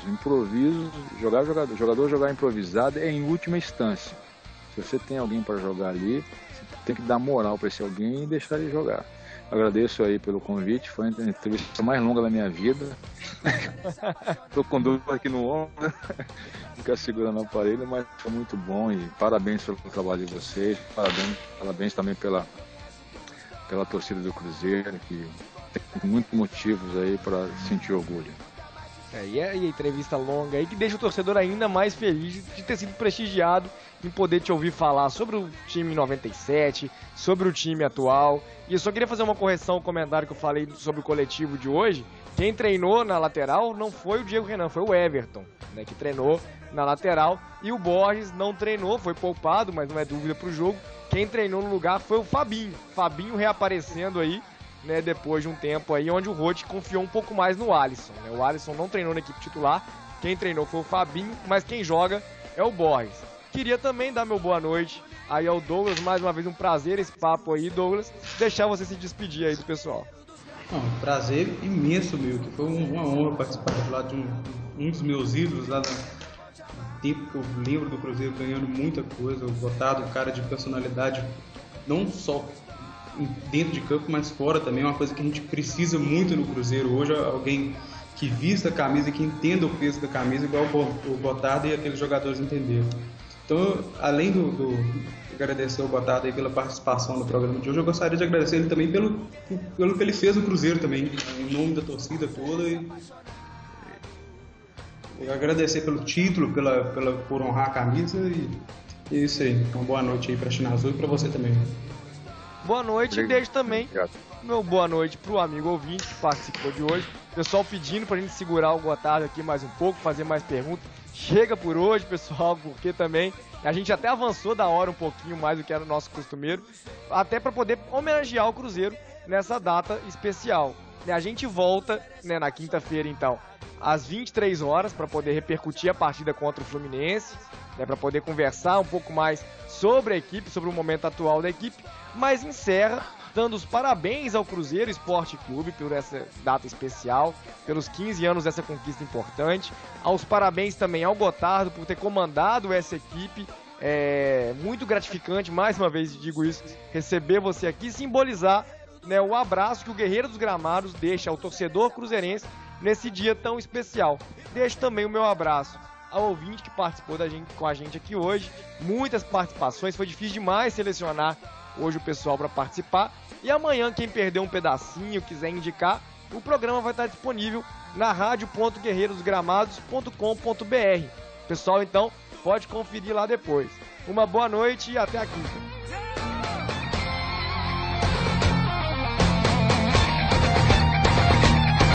Jogador jogar improvisado é em última instância. Se você tem alguém para jogar ali, você tem que dar moral para esse alguém e deixar ele jogar. Agradeço aí pelo convite, foi a entrevista mais longa da minha vida. Estou com dor aqui no ombro, ficar segurando o aparelho, mas foi muito bom e parabéns pelo trabalho de vocês, parabéns também pela torcida do Cruzeiro, que tem muitos motivos aí para sentir orgulho. E a entrevista longa aí que deixa o torcedor ainda mais feliz de ter sido prestigiado em poder te ouvir falar sobre o time 97, sobre o time atual. E eu só queria fazer uma correção ao comentário que eu falei sobre o coletivo de hoje. Quem treinou na lateral não foi o Diego Renan, foi o Everton, né, que treinou na lateral. E o Borges não treinou, foi poupado, mas não é dúvida pro jogo. Quem treinou no lugar foi o Fabinho. Fabinho reaparecendo aí, né, depois de um tempo aí, onde o Roth confiou um pouco mais no Alisson, né? O Alisson não treinou na equipe titular, quem treinou foi o Fabinho, mas quem joga é o Borges. Queria também dar meu boa noite aí ao Douglas, mais uma vez um prazer esse papo aí, Douglas, deixar você se despedir aí do pessoal. Um prazer imenso, meu, que foi uma honra participar lá de um dos meus ídolos lá no tempo que eu lembro do Cruzeiro ganhando muita coisa, o Gotardo, um cara de personalidade, não só dentro de campo, mas fora também, é uma coisa que a gente precisa muito no Cruzeiro hoje, alguém que vista a camisa e que entenda o peso da camisa, igual o Gotardo e aqueles jogadores entenderam. Então, além de agradecer ao Gotardo aí pela participação no programa de hoje, eu gostaria de agradecer ele também pelo que ele fez no Cruzeiro também, em nome da torcida toda, e agradecer pelo título, por honrar a camisa, e é isso aí. Então, boa noite aí para a China Azul e para você também. Boa noite e deixo também meu boa noite pro amigo ouvinte que participou de hoje. Pessoal pedindo pra gente segurar o Gotardo aqui mais um pouco, fazer mais perguntas. Chega por hoje, pessoal, porque também a gente até avançou da hora um pouquinho mais do que era o nosso costumeiro, até para poder homenagear o Cruzeiro nessa data especial. A gente volta, né, na quinta-feira, então, às 23 horas, para poder repercutir a partida contra o Fluminense, né, para poder conversar um pouco mais sobre a equipe, sobre o momento atual da equipe, mas encerra dando os parabéns ao Cruzeiro Esporte Clube por essa data especial, pelos 15 anos dessa conquista importante, aos parabéns também ao Gotardo por ter comandado essa equipe. É muito gratificante, mais uma vez digo isso, receber você aqui, simbolizar, né, o abraço que o Guerreiro dos Gramados deixa ao torcedor cruzeirense nesse dia tão especial. Deixo também o meu abraço ao ouvinte que participou com a gente aqui hoje. Muitas participações, foi difícil demais selecionar hoje o pessoal para participar. E amanhã, quem perdeu um pedacinho, quiser indicar, o programa vai estar disponível na radio.guerreirosgramados.com.br. Pessoal, então, pode conferir lá depois. Uma boa noite e até a quinta.